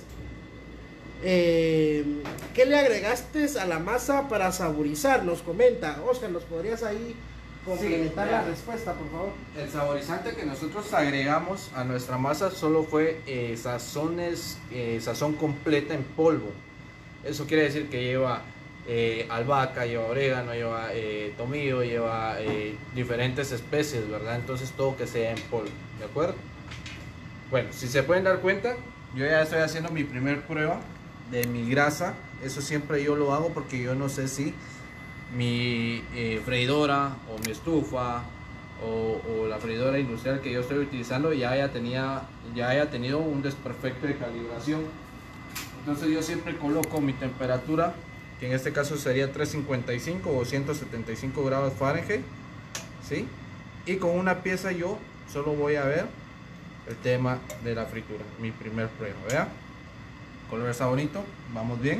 Speaker 1: Eh, ¿Qué le agregaste a la masa para saborizar? Nos comenta Oscar, ¿nos podrías ahí complementar sí, la respuesta, por favor?
Speaker 2: El saborizante que nosotros agregamos a nuestra masa solo fue eh, sazones, eh, sazón completa en polvo. Eso quiere decir que lleva eh, albahaca, lleva orégano, lleva eh, tomillo, lleva eh, diferentes especies, ¿verdad? Entonces todo que sea en polvo, ¿de acuerdo? Bueno, si se pueden dar cuenta, yo ya estoy haciendo mi primer prueba de mi grasa. Eso siempre yo lo hago porque yo no sé si mi eh, freidora o mi estufa o, o la freidora industrial que yo estoy utilizando ya haya, tenía, ya haya tenido un desperfecto de calibración. Entonces yo siempre coloco mi temperatura, que en este caso sería trescientos cincuenta y cinco o ciento setenta y cinco grados Fahrenheit, ¿sí? Y con una pieza yo solo voy a ver el tema de la fritura, mi primer prueba, ¿vea? El color está bonito, vamos bien.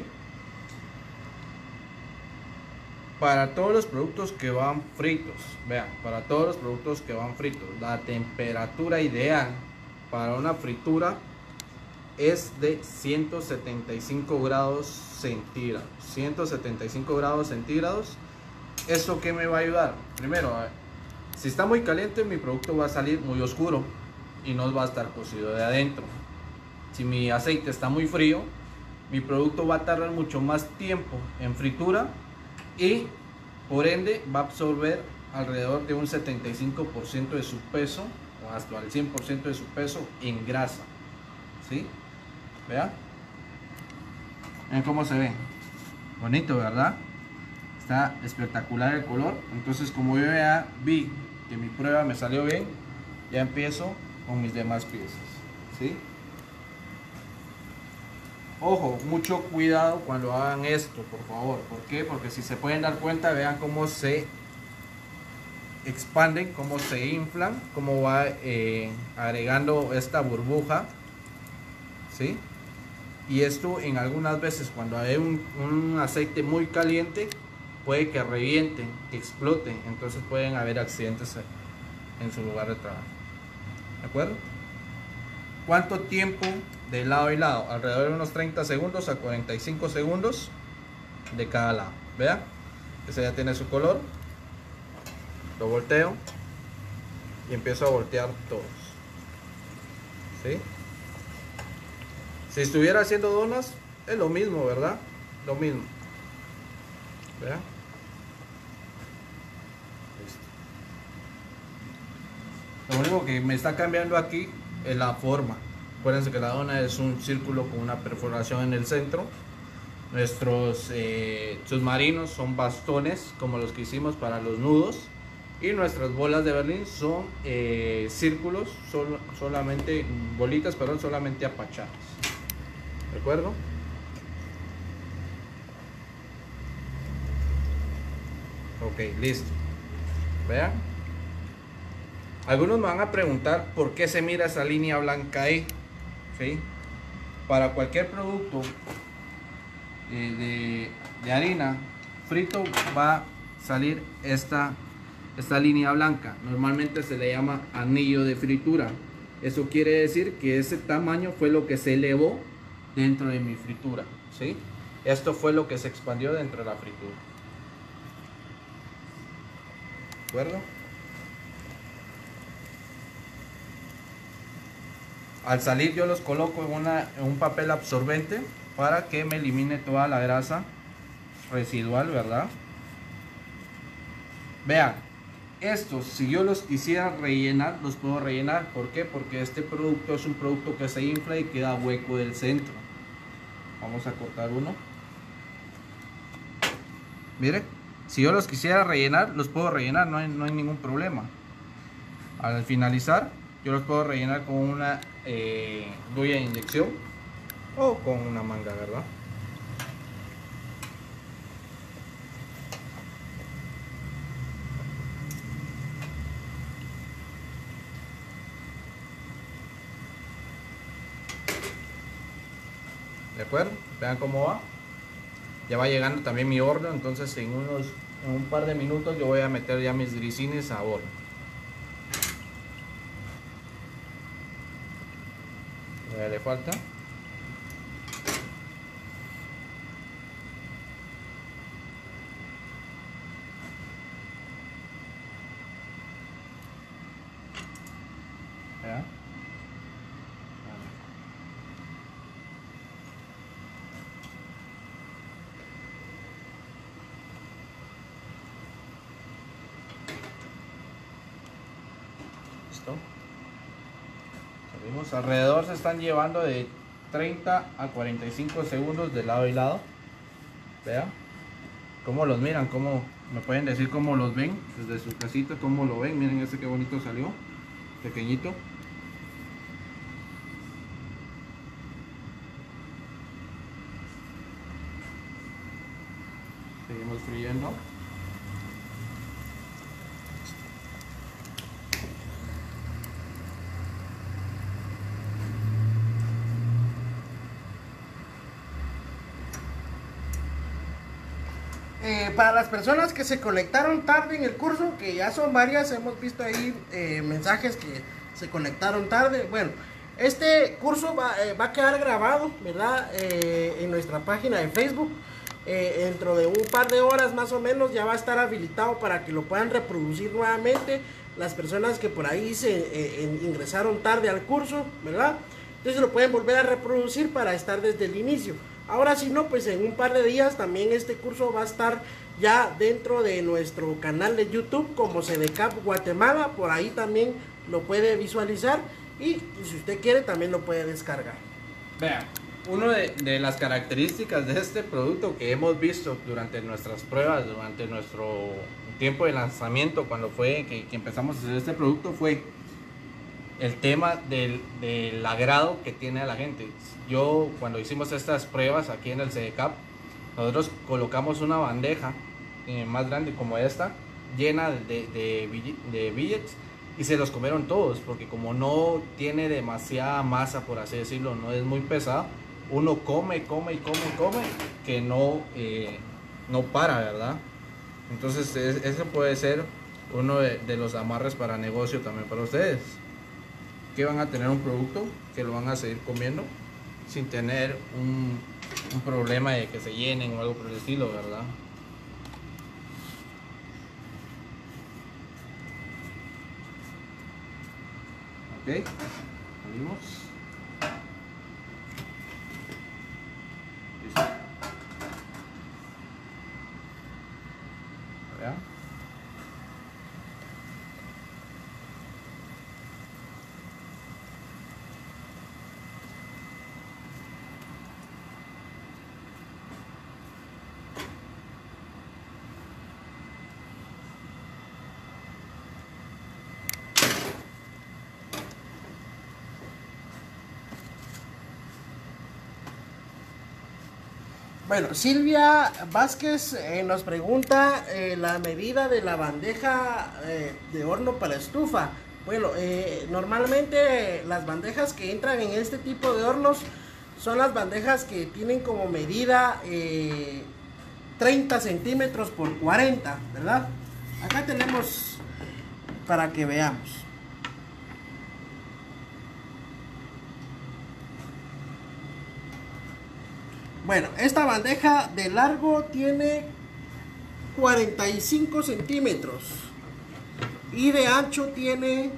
Speaker 2: Para todos los productos que van fritos, vean, para todos los productos que van fritos, la temperatura ideal para una fritura es de ciento setenta y cinco grados centígrados. ciento setenta y cinco grados centígrados. ¿Eso qué me va a ayudar? Primero, si está muy caliente, mi producto va a salir muy oscuro y no va a estar cocido de adentro. Si mi aceite está muy frío, mi producto va a tardar mucho más tiempo en fritura y por ende va a absorber alrededor de un setenta y cinco por ciento de su peso o hasta el cien por ciento de su peso en grasa, ¿sí? Vean, vean cómo se ve, bonito, ¿verdad? Está espectacular el color. Entonces, como yo ya vi que mi prueba me salió bien, ya empiezo con mis demás piezas, ¿sí? Ojo, mucho cuidado cuando hagan esto, por favor. ¿Por qué? Porque si se pueden dar cuenta, vean cómo se expanden, cómo se inflan, cómo va eh, agregando esta burbuja, ¿sí? Y esto en algunas veces cuando hay un, un aceite muy caliente puede que revienten, que exploten, entonces pueden haber accidentes en su lugar de trabajo. ¿De acuerdo? ¿Cuánto tiempo de lado y lado? Alrededor de unos treinta segundos a cuarenta y cinco segundos de cada lado. Vean, ese ya tiene su color. Lo volteo y empiezo a voltear todos. ¿Sí? Si estuviera haciendo donas, es lo mismo, ¿verdad? Lo mismo. ¿Vean? Listo. Lo único que me está cambiando aquí es la forma. Acuérdense que la dona es un círculo con una perforación en el centro. Nuestros eh, submarinos son bastones como los que hicimos para los nudos. Y nuestras bolas de Berlín son eh, círculos, sol, solamente bolitas, perdón, solamente apachadas. ¿De acuerdo? Ok, listo. Vean. Algunos me van a preguntar por qué se mira esa línea blanca ahí. ¿Sí? Para cualquier producto eh, de, de harina frito va a salir esta Esta línea blanca. Normalmente se le llama anillo de fritura. Eso quiere decir que ese tamaño fue lo que se elevó dentro de mi fritura, ¿sí? Esto fue lo que se expandió dentro de la fritura. ¿De acuerdo? Al salir yo los coloco en, una, en un papel absorbente para que me elimine toda la grasa residual, ¿verdad? Vean. Estos, si yo los quisiera rellenar, los puedo rellenar. ¿Por qué? Porque este producto es un producto que se infla y queda hueco del centro. Vamos a cortar uno. Miren, si yo los quisiera rellenar, los puedo rellenar, no hay, no hay ningún problema. Al finalizar, yo los puedo rellenar con una eh, duya de inyección o con una manga, ¿verdad? ¿De acuerdo? Vean cómo va. Ya va llegando también mi horno, entonces en unos en un par de minutos yo voy a meter ya mis grisines a horno. Ya le falta. ¿Ya? Salimos, alrededor se están llevando de treinta a cuarenta y cinco segundos de lado y lado. Vean cómo los miran, cómo me pueden decir cómo los ven desde su casita, cómo lo ven. Miren este que bonito salió, pequeñito. Seguimos friendo.
Speaker 1: Eh, para las personas que se conectaron tarde en el curso, que ya son varias, hemos visto ahí eh, mensajes que se conectaron tarde. Bueno, este curso va, eh, va a quedar grabado, ¿verdad? Eh, en nuestra página de Facebook. Eh, dentro de un par de horas más o menos ya va a estar habilitado para que lo puedan reproducir nuevamente las personas que por ahí se eh, en, ingresaron tarde al curso, ¿verdad? Entonces lo pueden volver a reproducir para estar desde el inicio. Ahora si no, pues en un par de días también este curso va a estar ya dentro de nuestro canal de YouTube como CDCAP Guatemala. Por ahí también lo puede visualizar y si usted quiere también lo puede descargar.
Speaker 2: Vean, una de, de las características de este producto que hemos visto durante nuestras pruebas, durante nuestro tiempo de lanzamiento, cuando fue que, que empezamos a hacer este producto, fue el tema del, del agrado que tiene a la gente. Yo cuando hicimos estas pruebas aquí en el C D C A P, nosotros colocamos una bandeja eh, más grande como esta, llena de, de, de billets, y se los comieron todos, porque como no tiene demasiada masa, por así decirlo, no es muy pesado, uno come, come y come y come, que no, eh, no para, ¿verdad? Entonces es, eso puede ser uno de, de los amarres para negocio también para ustedes, que van a tener un producto que lo van a seguir comiendo sin tener un, un problema de que se llenen o algo por el estilo, ¿verdad? Ok, abrimos. Listo. ¿Vean?
Speaker 1: Bueno, Silvia Vázquez eh, nos pregunta eh, la medida de la bandeja eh, de horno para estufa. Bueno, eh, normalmente las bandejas que entran en este tipo de hornos son las bandejas que tienen como medida eh, treinta centímetros por cuarenta, ¿verdad? Acá tenemos para que veamos. Bueno, esta bandeja de largo tiene cuarenta y cinco centímetros y de ancho tiene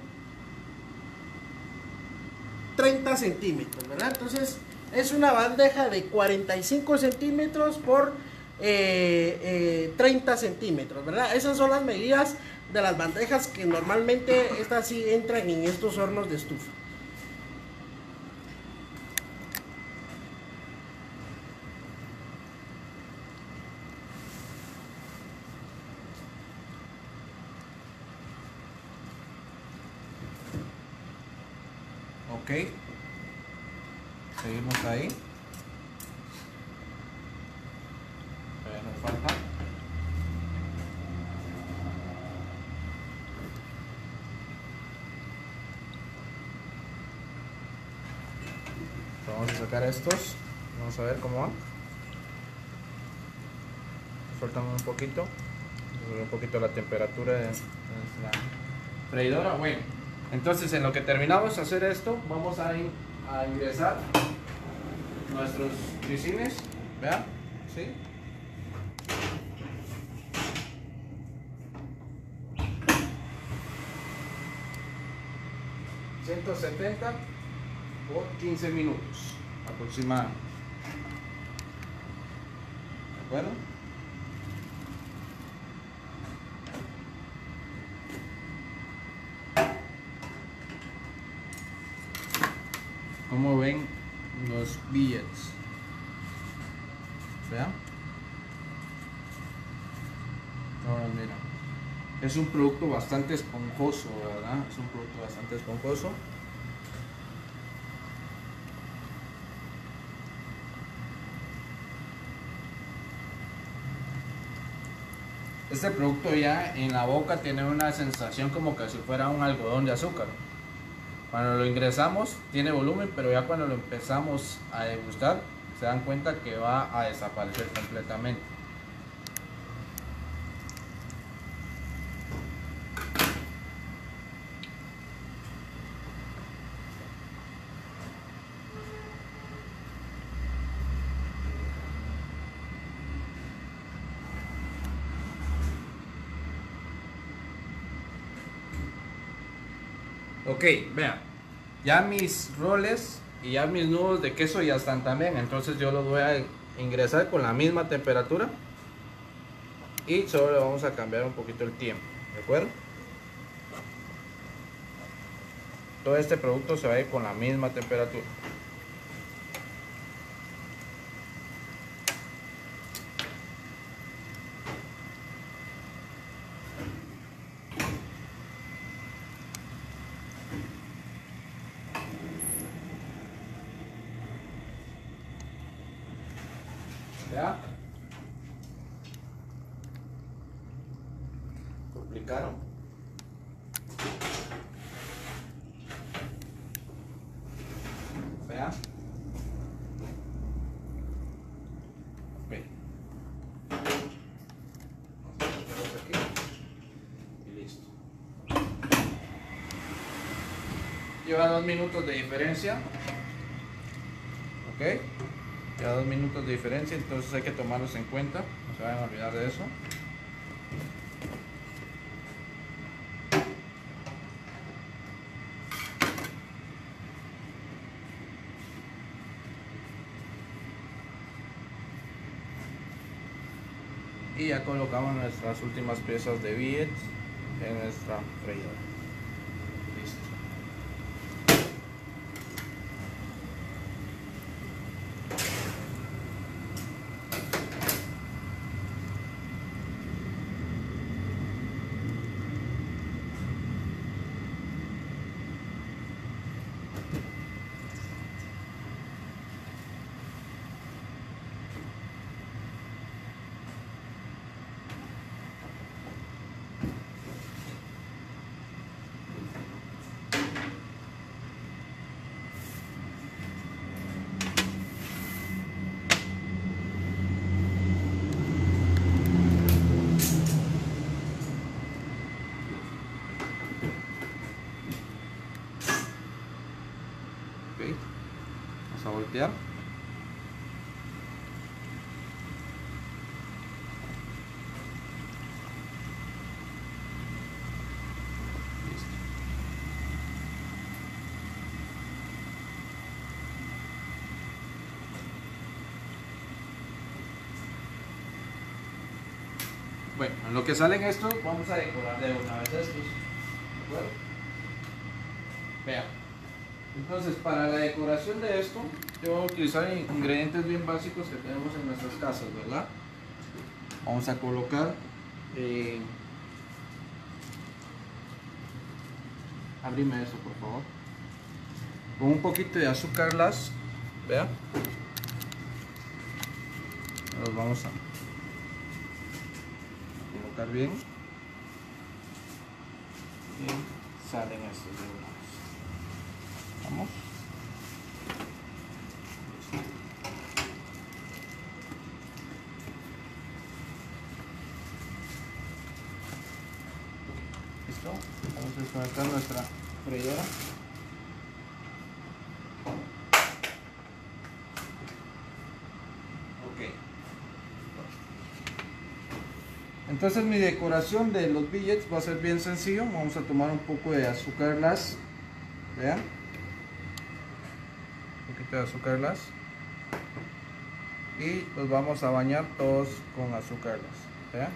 Speaker 1: treinta centímetros, ¿verdad? Entonces es una bandeja de cuarenta y cinco centímetros por eh, eh, treinta centímetros, ¿verdad? Esas son las medidas de las bandejas que normalmente estas sí entran en estos hornos de estufa.
Speaker 2: Ok, seguimos ahí. Todavía nos falta. Vamos a sacar estos, vamos a ver cómo van. Faltan un poquito, un poquito la temperatura de la freidora. Bueno, entonces en lo que terminamos de hacer esto, vamos a, in, a ingresar nuestros grisines, vean, ¿sí? ciento setenta por quince minutos aproximadamente, ¿de acuerdo? Como ven los billets, vean. Ahora mira, es un producto bastante esponjoso, ¿verdad? Es un producto bastante esponjoso. Este producto ya en la boca tiene una sensación como que si fuera un algodón de azúcar. Cuando lo ingresamos tiene volumen, pero ya cuando lo empezamos a degustar se dan cuenta que va a desaparecer completamente. Ok, vean, ya mis roles y ya mis nudos de queso ya están también, entonces yo los voy a ingresar con la misma temperatura y solo le vamos a cambiar un poquito el tiempo, ¿de acuerdo? Todo este producto se va a ir con la misma temperatura. ¿Ya? Complicaron. Vea. Ok. Vamos a aquí. Y listo. Lleva dos minutos de diferencia. Ok. Lleva dos minutos de diferencia, entonces hay que tomarlos en cuenta. No se vayan a olvidar de eso. Y ya colocamos nuestras últimas piezas de billets en nuestra freidora. Listo. Ok, vamos a voltear. Listo. Bueno, en lo que salen estos, vamos a decorar de una vez estos. ¿De acuerdo? Vean. Entonces, para la decoración de esto, yo voy a utilizar ingredientes bien básicos que tenemos en nuestras casas, ¿verdad? Vamos a colocar eh, abrime eso, por favor. Con un poquito de azúcar glass, vean. Los vamos a colocar bien y salen estos de una vez. Vamos. Listo. Vamos a desconectar nuestra freidora. Ok. Entonces mi decoración de los billets va a ser bien sencillo. Vamos a tomar un poco de azúcar glass. Vean. Un poquito de azúcar glass. Y los vamos a bañar todos con azúcar glass. Vean.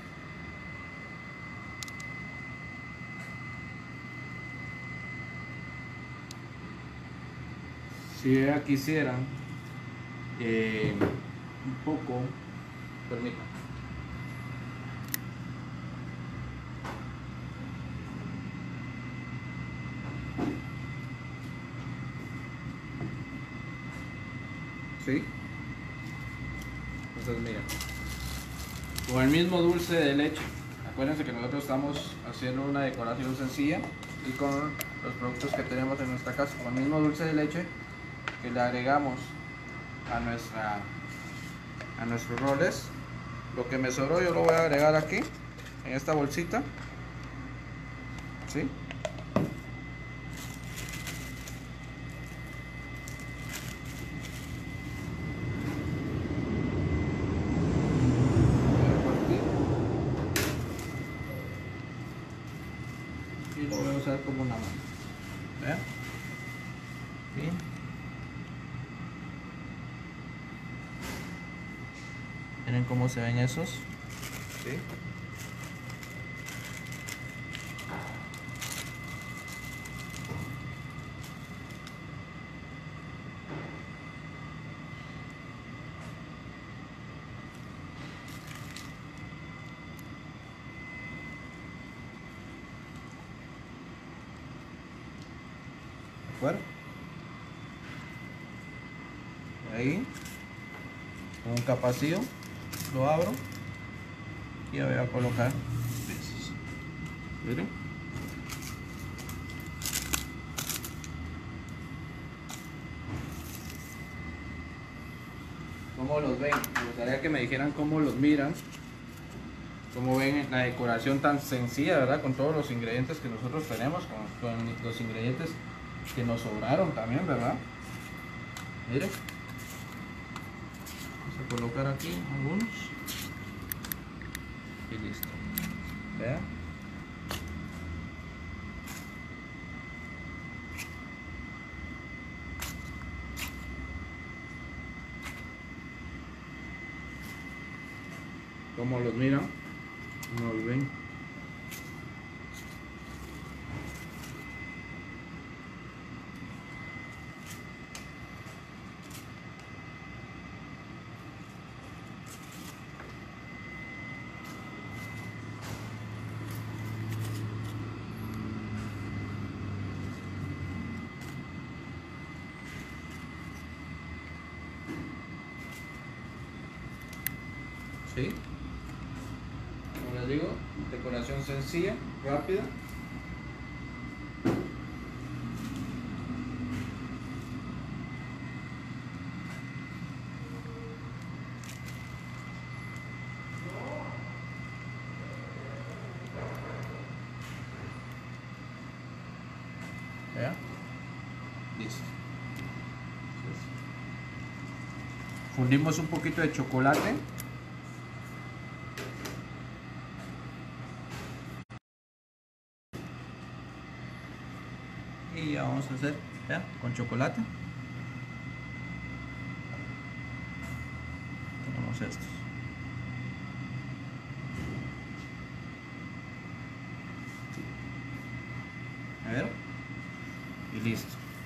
Speaker 2: Si ya quisieran eh, un poco, permítanme. ¿Sí? Entonces miren, con el mismo dulce de leche, acuérdense que nosotros estamos haciendo una decoración sencilla y con los productos que tenemos en nuestra casa, con el mismo dulce de leche que le agregamos a nuestra a nuestros roles. Lo que me sobró yo lo voy a agregar aquí en esta bolsita, ¿sí? Y lo voy a usar como una mano. ¿Vean? Bien. Miren cómo se ven esos. ¿Sí? ¿De acuerdo? Ahí, con un capacillo. lo abro y voy a colocar piezas. Miren. ¿Cómo los ven? Me gustaría que me dijeran cómo los miran. Cómo ven la decoración tan sencilla, ¿verdad? Con todos los ingredientes que nosotros tenemos, con, con los ingredientes que nos sobraron también, ¿verdad? Miren. Vamos a colocar aquí algunos. Y listo. Vean. ¿Cómo los miran? ¿Cómo los ven? ¿Sí? Como les digo, decoración sencilla, rápida. ¿Ya? Listo. Fundimos un poquito de chocolate. Y ya vamos a hacer, ¿ya? Con chocolate. Tenemos estos. A ver. Y listo.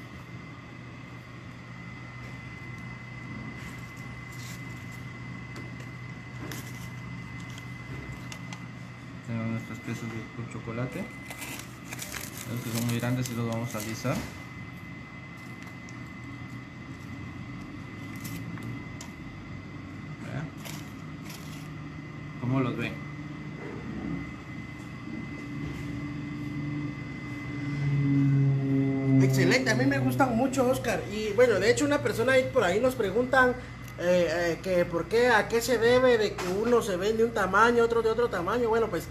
Speaker 2: Tenemos nuestras piezas de con chocolate. Los que son muy grandes y los vamos a alisar. ¿Vean? ¿Cómo los ven?
Speaker 1: Excelente, a mí me gustan mucho, Oscar. Y bueno, de hecho una persona ahí por ahí nos preguntan eh, eh, que por qué, a qué se debe de que uno se vende un tamaño, otro de otro tamaño. Bueno, pues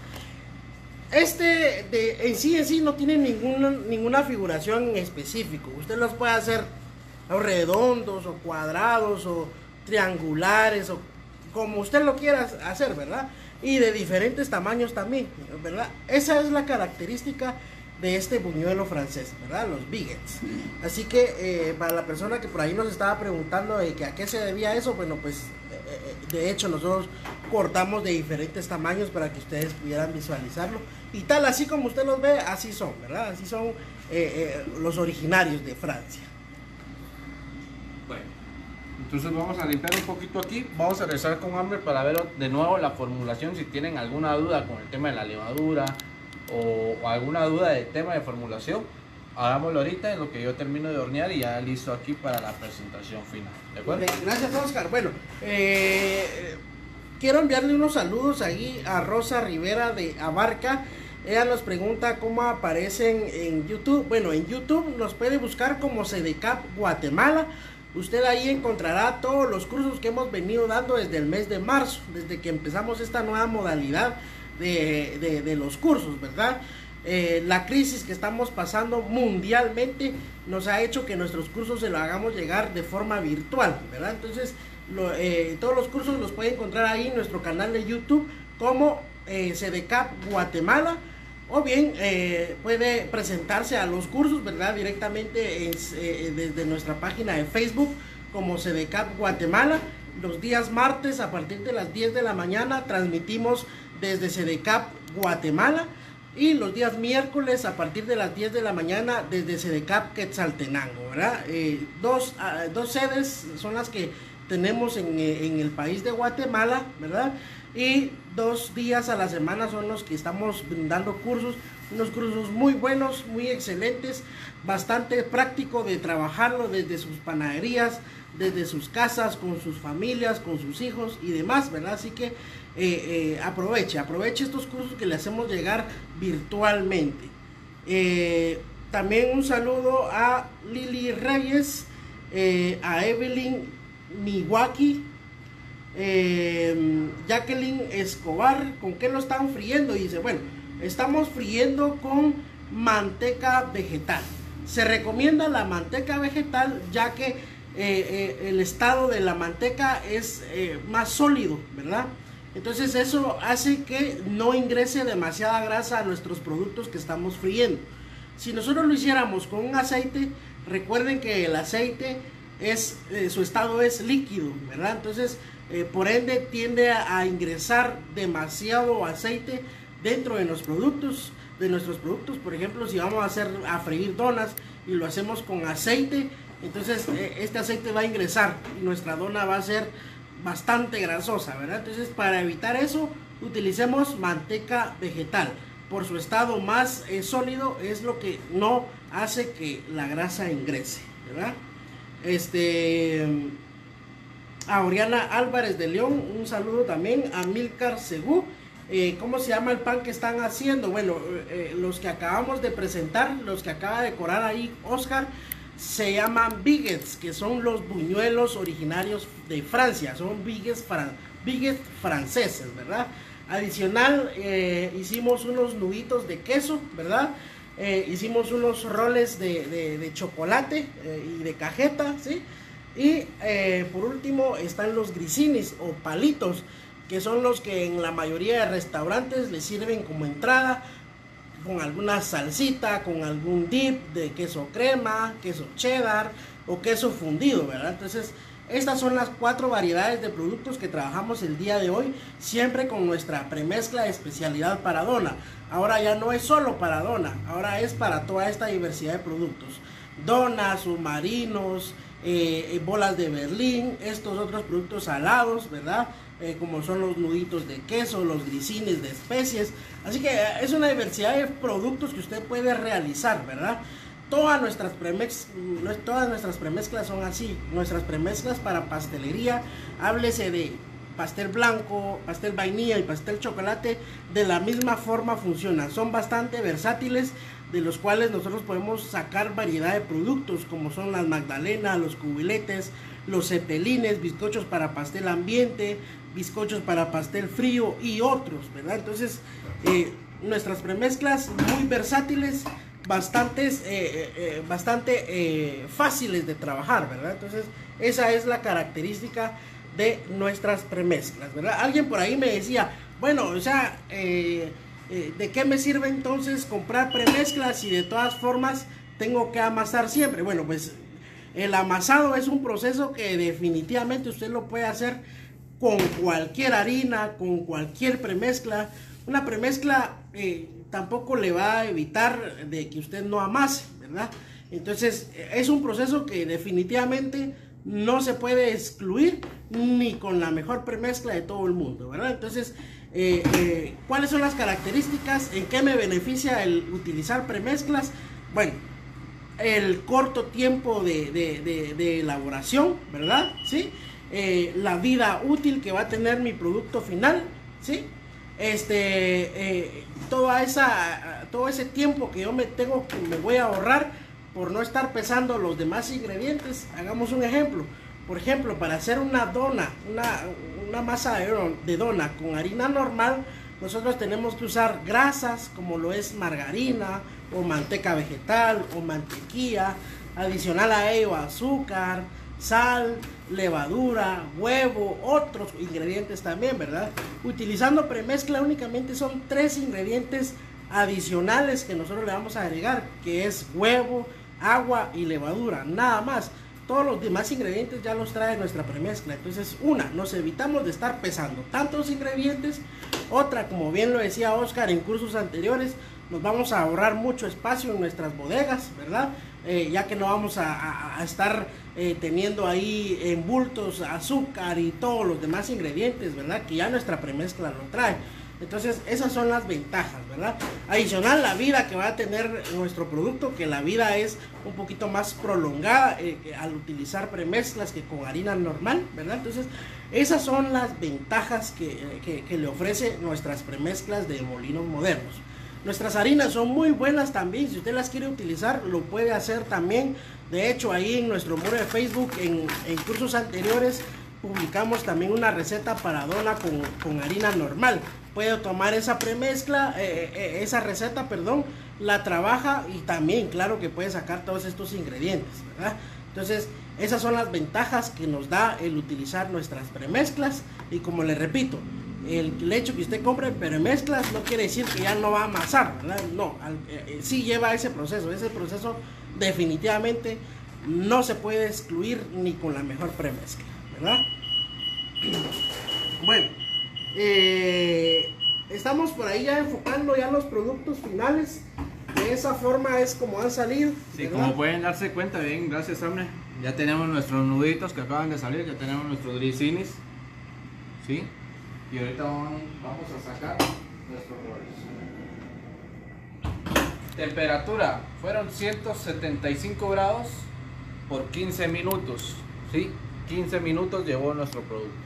Speaker 1: este de, en sí en sí no tiene ninguna, ninguna figuración en específico. Usted los puede hacer o redondos o cuadrados o triangulares o como usted lo quiera hacer, ¿verdad? Y de diferentes tamaños también, ¿verdad? Esa es la característica de este buñuelo francés, ¿verdad? Los baguettes. Así que eh, para la persona que por ahí nos estaba preguntando de que a qué se debía eso, bueno, pues eh, de hecho nosotros cortamos de diferentes tamaños para que ustedes pudieran visualizarlo y tal, así como usted los ve, así son, ¿verdad? Así son eh, eh, los originarios de Francia.
Speaker 2: Bueno, entonces vamos a limpiar un poquito aquí, vamos a regresar con Amber para ver de nuevo la formulación, si tienen alguna duda con el tema de la levadura o, o alguna duda del tema de formulación, hagámoslo ahorita en lo que yo termino de hornear y ya listo aquí para la presentación final. ¿De acuerdo?
Speaker 1: Okay, gracias, Oscar. Bueno, eh, quiero enviarle unos saludos ahí a Rosa Rivera de Abarca. Ella nos pregunta cómo aparecen en YouTube. Bueno, en YouTube nos puede buscar como CEDECAP Guatemala. Usted ahí encontrará todos los cursos que hemos venido dando desde el mes de marzo, desde que empezamos esta nueva modalidad de, de, de los cursos, ¿verdad? Eh, la crisis que estamos pasando mundialmente nos ha hecho que nuestros cursos se los hagamos llegar de forma virtual, ¿verdad? Entonces, lo, eh, todos los cursos los puede encontrar ahí en nuestro canal de YouTube como eh, CEDECAP Guatemala, o bien eh, puede presentarse a los cursos, ¿verdad? Directamente en, eh, desde nuestra página de Facebook como CEDECAP Guatemala. Los días martes a partir de las diez de la mañana transmitimos desde CEDECAP Guatemala. Y los días miércoles a partir de las diez de la mañana desde CEDECAP Quetzaltenango, ¿verdad? Eh, dos, uh, dos sedes son las que tenemos en, en el país de Guatemala, ¿verdad? Y dos días a la semana son los que estamos brindando cursos unos cursos muy buenos, muy excelentes, bastante práctico de trabajarlo desde sus panaderías, desde sus casas, con sus familias, con sus hijos y demás, ¿verdad? Así que eh, eh, aproveche, aproveche estos cursos que le hacemos llegar virtualmente. Eh, también un saludo a Lili Reyes, eh, a Evelyn Miwaki, eh, Jacqueline Escobar. ¿Con qué lo están friendo? Dice, bueno, estamos friendo con manteca vegetal. Se recomienda la manteca vegetal ya que eh, eh, el estado de la manteca es eh, más sólido, ¿verdad? Entonces eso hace que no ingrese demasiada grasa a nuestros productos que estamos friendo. Si nosotros lo hiciéramos con un aceite, recuerden que el aceite es eh, su estado es líquido, ¿verdad? Entonces eh, por ende tiende a, a ingresar demasiado aceite dentro de los productos, de nuestros productos. Por ejemplo, si vamos a hacer a freír donas y lo hacemos con aceite, entonces eh, este aceite va a ingresar y nuestra dona va a ser bastante grasosa, ¿verdad? Entonces para evitar eso, utilicemos manteca vegetal. Por su estado más eh, sólido es lo que no hace que la grasa ingrese, ¿verdad? Este, a Oriana Álvarez de León, un saludo también. A Milcar Segú. Eh, ¿Cómo se llama el pan que están haciendo? Bueno, eh, los que acabamos de presentar, los que acaba de decorar ahí Oscar, se llaman biguettes, que son los buñuelos originarios de Francia, son biguettes, fran biguettes franceses, ¿verdad? Adicional, eh, hicimos unos nuditos de queso, ¿verdad? Eh, hicimos unos roles de, de, de chocolate eh, y de cajeta, ¿sí? Y eh, por último están los grisinis o palitos, que son los que en la mayoría de restaurantes les sirven como entrada, con alguna salsita, con algún dip de queso crema, queso cheddar o queso fundido, ¿verdad? Entonces, estas son las cuatro variedades de productos que trabajamos el día de hoy, siempre con nuestra premezcla de especialidad para dona. Ahora ya no es solo para dona, ahora es para toda esta diversidad de productos. Donas, submarinos, eh, bolas de Berlín, estos otros productos salados, ¿verdad? Eh, como son los nuditos de queso, los grisines de especies. Así que eh, es una diversidad de productos que usted puede realizar, ¿verdad? Todas nuestras, premex, todas nuestras premezclas son así. Nuestras premezclas para pastelería, háblese de pastel blanco, pastel vainilla y pastel chocolate, de la misma forma funcionan. Son bastante versátiles, de los cuales nosotros podemos sacar variedad de productos, como son las magdalenas, los cubiletes, los cepelines, bizcochos para pastel ambiente, bizcochos para pastel frío y otros, ¿verdad? Entonces, eh, nuestras premezclas muy versátiles, bastantes, eh, eh, eh, bastante eh, fáciles de trabajar, ¿verdad? Entonces, esa es la característica de nuestras premezclas, ¿verdad? Alguien por ahí me decía, bueno, o sea, eh, eh, ¿de qué me sirve entonces comprar premezclas si de todas formas tengo que amasar siempre? Bueno, pues el amasado es un proceso que definitivamente usted lo puede hacer con cualquier harina, con cualquier premezcla. Una premezcla eh, tampoco le va a evitar de que usted no amase, ¿verdad? Entonces es un proceso que definitivamente no se puede excluir ni con la mejor premezcla de todo el mundo, ¿verdad? Entonces, eh, eh, ¿cuáles son las características? ¿En qué me beneficia el utilizar premezclas? Bueno, el corto tiempo de, de, de, de elaboración, ¿verdad? ¿Sí? Eh, la vida útil que va a tener mi producto final, ¿sí? Este, eh, toda esa, todo ese tiempo que yo me tengo, que me voy a ahorrar por no estar pesando los demás ingredientes. Hagamos un ejemplo. Por ejemplo, para hacer una dona, una, una masa de, de dona con harina normal, nosotros tenemos que usar grasas como lo es margarina o manteca vegetal o mantequilla, adicional a ello azúcar, sal, levadura, huevo, otros ingredientes también, ¿verdad? Utilizando premezcla únicamente son tres ingredientes adicionales que nosotros le vamos a agregar, que es huevo, agua y levadura, nada más. Todos los demás ingredientes ya los trae nuestra premezcla. Entonces, una, nos evitamos de estar pesando tantos ingredientes. Otra, como bien lo decía Oscar en cursos anteriores, nos vamos a ahorrar mucho espacio en nuestras bodegas, ¿verdad? Eh, ya que no vamos a, a, a estar eh, teniendo ahí en bultos azúcar y todos los demás ingredientes, ¿verdad? Que ya nuestra premezcla lo trae. Entonces esas son las ventajas, ¿verdad? Adicional, la vida que va a tener nuestro producto, que la vida es un poquito más prolongada eh, al utilizar premezclas que con harina normal, ¿verdad? Entonces esas son las ventajas que, que, que le ofrece nuestras premezclas de molinos modernos. Nuestras harinas son muy buenas también, si usted las quiere utilizar lo puede hacer también. De hecho, ahí en nuestro muro de Facebook, en, en cursos anteriores, publicamos también una receta para dona con, con harina normal. Puede tomar esa premezcla, eh, eh, esa receta, perdón, la trabaja y también, claro que puede sacar todos estos ingredientes, ¿verdad? Entonces, esas son las ventajas que nos da el utilizar nuestras premezclas. Y como le repito, el hecho que usted compre premezclas no quiere decir que ya no va a amasar, ¿verdad? No, al, eh, sí lleva ese proceso. Ese proceso definitivamente no se puede excluir ni con la mejor premezcla, ¿verdad? Bueno, eh, estamos por ahí ya enfocando ya los productos finales. De esa forma es como han salido.
Speaker 2: Sí,
Speaker 1: ¿verdad?
Speaker 2: como pueden darse cuenta, bien, gracias, Amner. Ya tenemos nuestros nuditos que acaban de salir, ya tenemos nuestros grisinis, ¿sí? Y ahorita vamos, vamos a sacar nuestros roles. Temperatura, fueron ciento setenta y cinco grados por quince minutos, ¿sí? quince minutos llevó nuestro producto.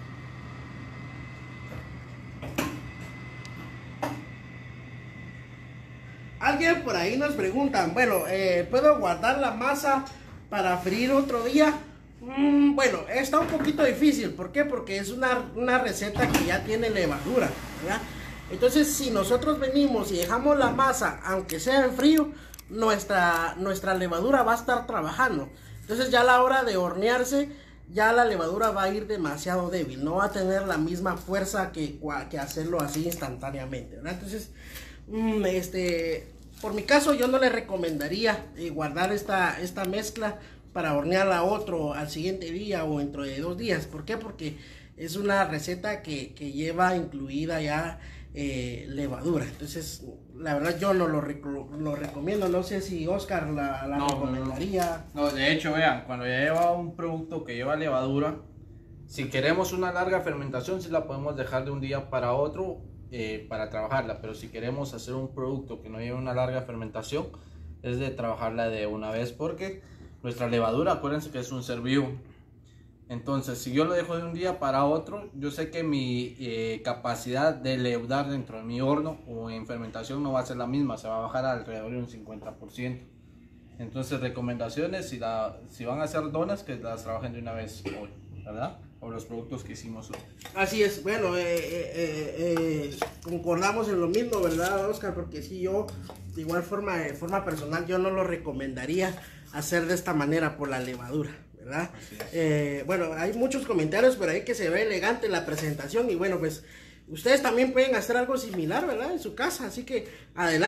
Speaker 1: Alguien por ahí nos pregunta, bueno, eh, ¿puedo guardar la masa para freír otro día? Mm, bueno, está un poquito difícil. ¿Por qué? Porque es una, una receta que ya tiene levadura, ¿verdad? Entonces, si nosotros venimos y dejamos la masa, aunque sea en frío, nuestra, nuestra levadura va a estar trabajando. Entonces, ya a la hora de hornearse, ya la levadura va a ir demasiado débil. No va a tener la misma fuerza que, que hacerlo así instantáneamente, ¿verdad? Entonces, mm, este, por mi caso, yo no le recomendaría eh, guardar esta, esta mezcla para hornearla otro al siguiente día o dentro de dos días. ¿Por qué? Porque es una receta que, que lleva incluida ya eh, levadura. Entonces, la verdad yo no lo, rec lo recomiendo. No sé si Oscar la, la
Speaker 2: no,
Speaker 1: recomendaría.
Speaker 2: No, no, de hecho, vean, cuando ya lleva un producto que lleva levadura, si queremos una larga fermentación, sí la podemos dejar de un día para otro eh, para trabajarla. Pero si queremos hacer un producto que no lleve una larga fermentación, es de trabajarla de una vez, porque nuestra levadura, acuérdense que es un ser vivo. Entonces, si yo lo dejo de un día para otro, yo sé que mi eh, capacidad de leudar dentro de mi horno o en fermentación no va a ser la misma, se va a bajar alrededor de un cincuenta por ciento. Entonces, recomendaciones, si, la, si van a hacer donas, que las trabajen de una vez hoy, ¿verdad? O los productos que hicimos hoy.
Speaker 1: Así es, bueno, eh, eh, eh, concordamos en lo mismo, ¿verdad, Oscar? Porque si yo, de igual forma, de forma personal, yo no lo recomendaría hacer de esta manera por la levadura, ¿verdad? Eh, bueno, hay muchos comentarios por ahí que se ve elegante la presentación y bueno, pues ustedes también pueden hacer algo similar, ¿verdad? En su casa, así que adelante.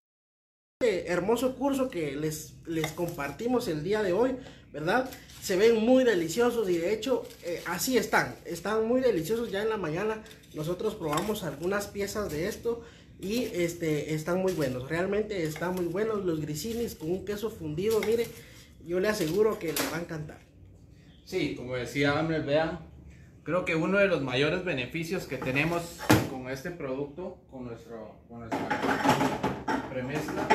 Speaker 1: Este hermoso curso que les, les compartimos el día de hoy, ¿verdad? Se ven muy deliciosos y de hecho eh, así están, están muy deliciosos. Ya en la mañana nosotros probamos algunas piezas de esto y este, están muy buenos, realmente están muy buenos. Los grisinis con un queso fundido, mire, yo le aseguro que les va a encantar.
Speaker 2: Sí, como decía Amner, vean, creo que uno de los mayores beneficios que tenemos con este producto, con, nuestro, con nuestra premezcla,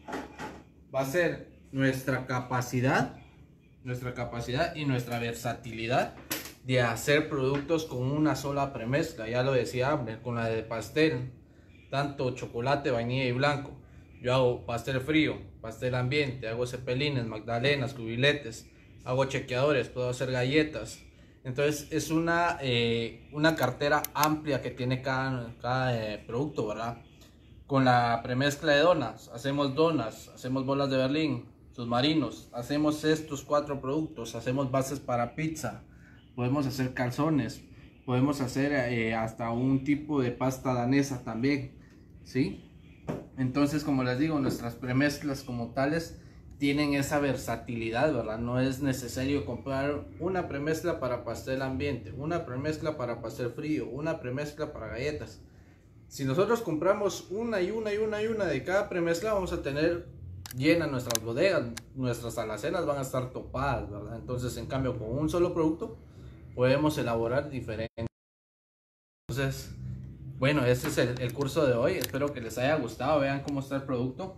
Speaker 2: va a ser nuestra capacidad, nuestra capacidad y nuestra versatilidad de hacer productos con una sola premezcla. Ya lo decía Amner, con la de pastel, tanto chocolate, vainilla y blanco. Yo hago pastel frío, pastel ambiente, hago cepelines, magdalenas, cubiletes, hago chequeadores, puedo hacer galletas. Entonces es una, eh, una cartera amplia que tiene cada, cada eh, producto, ¿verdad? Con la premezcla de donas, hacemos donas, hacemos bolas de Berlín, submarinos, hacemos estos cuatro productos, hacemos bases para pizza, podemos hacer calzones, podemos hacer eh, hasta un tipo de pasta danesa también, ¿sí? Entonces, como les digo, nuestras premezclas como tales tienen esa versatilidad, ¿verdad? No es necesario comprar una premezcla para pastel ambiente, una premezcla para pastel frío, una premezcla para galletas. Si nosotros compramos una y una y una y una de cada premezcla, vamos a tener llenas nuestras bodegas, nuestras alacenas van a estar topadas, ¿verdad? Entonces, en cambio, con un solo producto podemos elaborar diferentes. Entonces, Bueno, ese es el, el curso de hoy. Espero que les haya gustado. Vean cómo está el producto.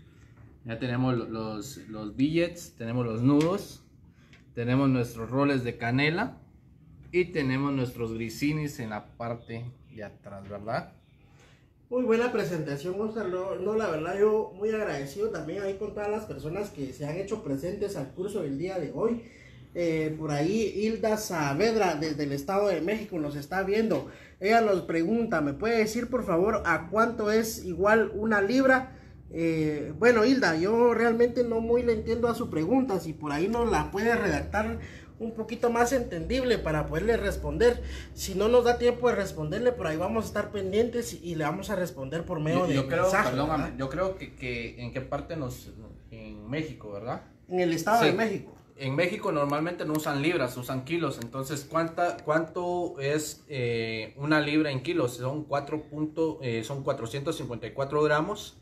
Speaker 2: Ya tenemos los, los billets, tenemos los nudos, tenemos nuestros roles de canela y tenemos nuestros grisinis en la parte de atrás, ¿verdad?
Speaker 1: Muy buena presentación, Oscar. No, no, la verdad, yo muy agradecido también ahí con todas las personas que se han hecho presentes al curso del día de hoy. Eh, por ahí Hilda Saavedra desde el Estado de México nos está viendo. Ella nos pregunta, ¿me puede decir por favor a cuánto es igual una libra? Eh, bueno, Hilda, yo realmente no muy le entiendo a su pregunta. Si por ahí nos la puede redactar un poquito más entendible para poderle responder. Si no nos da tiempo de responderle, por ahí vamos a estar pendientes y, y le vamos a responder por medio
Speaker 2: yo,
Speaker 1: de
Speaker 2: yo creo,
Speaker 1: mensaje,
Speaker 2: perdón, yo creo que, que en qué parte nos, en México, ¿verdad?
Speaker 1: En el Estado
Speaker 2: Sí.
Speaker 1: de México.
Speaker 2: En México normalmente no usan libras, usan kilos. Entonces, ¿cuánta, ¿cuánto es eh, una libra en kilos? Son, cuatro punto, eh, son cuatrocientos cincuenta y cuatro gramos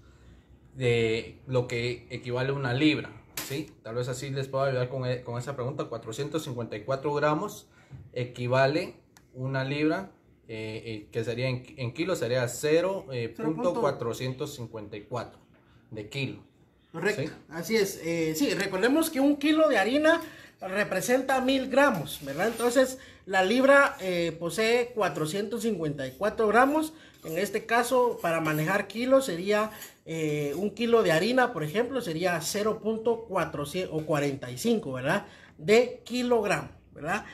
Speaker 2: de lo que equivale a una libra. ¿Sí? Tal vez así les puedo ayudar con, con esa pregunta. cuatrocientos cincuenta y cuatro gramos equivale una libra, eh, eh, que sería en, en kilos, sería cero punto cuatrocientos cincuenta y cuatro de kilo.
Speaker 1: Correcto,
Speaker 2: ¿Sí?
Speaker 1: Así es. Eh, sí, recordemos que un kilo de harina representa mil gramos, ¿verdad? Entonces, la libra eh, posee cuatrocientos cincuenta y cuatro gramos. En este caso, para manejar kilos, sería eh, un kilo de harina, por ejemplo, sería cero punto cuarenta y cinco, ¿verdad? De kilogramo, ¿verdad?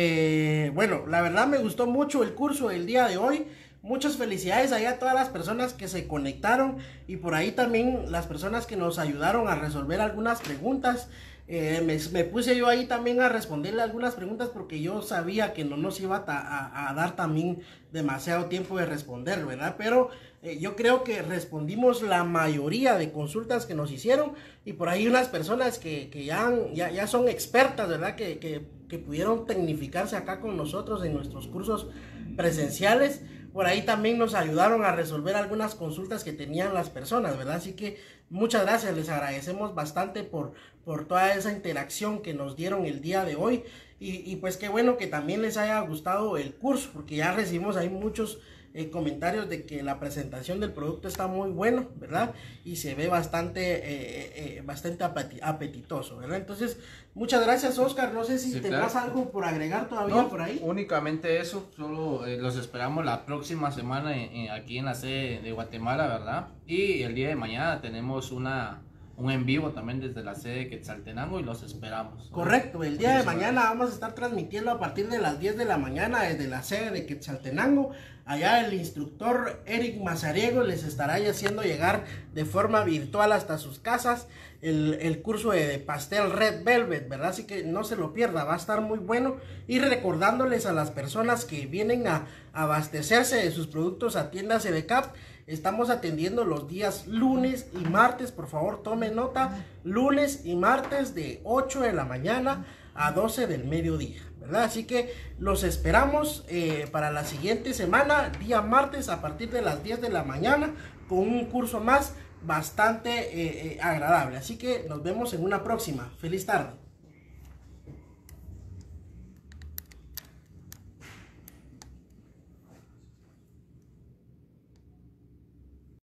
Speaker 1: Eh, bueno, la verdad me gustó mucho el curso del día de hoy. Muchas felicidades ahí a todas las personas que se conectaron y por ahí también las personas que nos ayudaron a resolver algunas preguntas. Eh, me, me puse yo ahí también a responderle algunas preguntas porque yo sabía que no nos iba a, a, a dar también demasiado tiempo de responder, ¿verdad? Pero eh, yo creo que respondimos la mayoría de consultas que nos hicieron y por ahí unas personas que, que ya, han, ya, ya son expertas, ¿verdad? Que, que, que pudieron tecnificarse acá con nosotros en nuestros cursos presenciales. Por ahí también nos ayudaron a resolver algunas consultas que tenían las personas, ¿verdad? Así que muchas gracias, les agradecemos bastante por, por toda esa interacción que nos dieron el día de hoy. Y, y pues qué bueno que también les haya gustado el curso, porque ya recibimos ahí muchos eh, comentarios de que la presentación del producto está muy bueno, ¿verdad? Y se ve bastante, eh, eh, bastante apetitoso, ¿verdad? Entonces, muchas gracias, Oscar. No sé si
Speaker 2: Sí,
Speaker 1: tendrás
Speaker 2: claro.
Speaker 1: algo por agregar todavía
Speaker 2: No,
Speaker 1: por ahí.
Speaker 2: únicamente eso, solo eh, los esperamos la próxima semana en- en- aquí en la sede de Guatemala, ¿verdad? Y el día de mañana tenemos una un en vivo también desde la sede de Quetzaltenango y los esperamos.
Speaker 1: Correcto, el día de
Speaker 2: Muchísimas
Speaker 1: mañana vamos a estar transmitiendo a partir de las diez de la mañana desde la sede de Quetzaltenango. Allá el instructor Eric Mazariego les estará haciendo llegar de forma virtual hasta sus casas el, el curso de, de pastel Red Velvet, ¿verdad? Así que no se lo pierda, va a estar muy bueno. Y recordándoles a las personas que vienen a, a abastecerse de sus productos a tiendas E D C A P, estamos atendiendo los días lunes y martes, por favor tome nota, lunes y martes de ocho de la mañana a doce del mediodía, ¿verdad? Así que los esperamos eh, para la siguiente semana, día martes a partir de las diez de la mañana, con un curso más bastante eh, eh, agradable. Así que nos vemos en una próxima. Feliz tarde.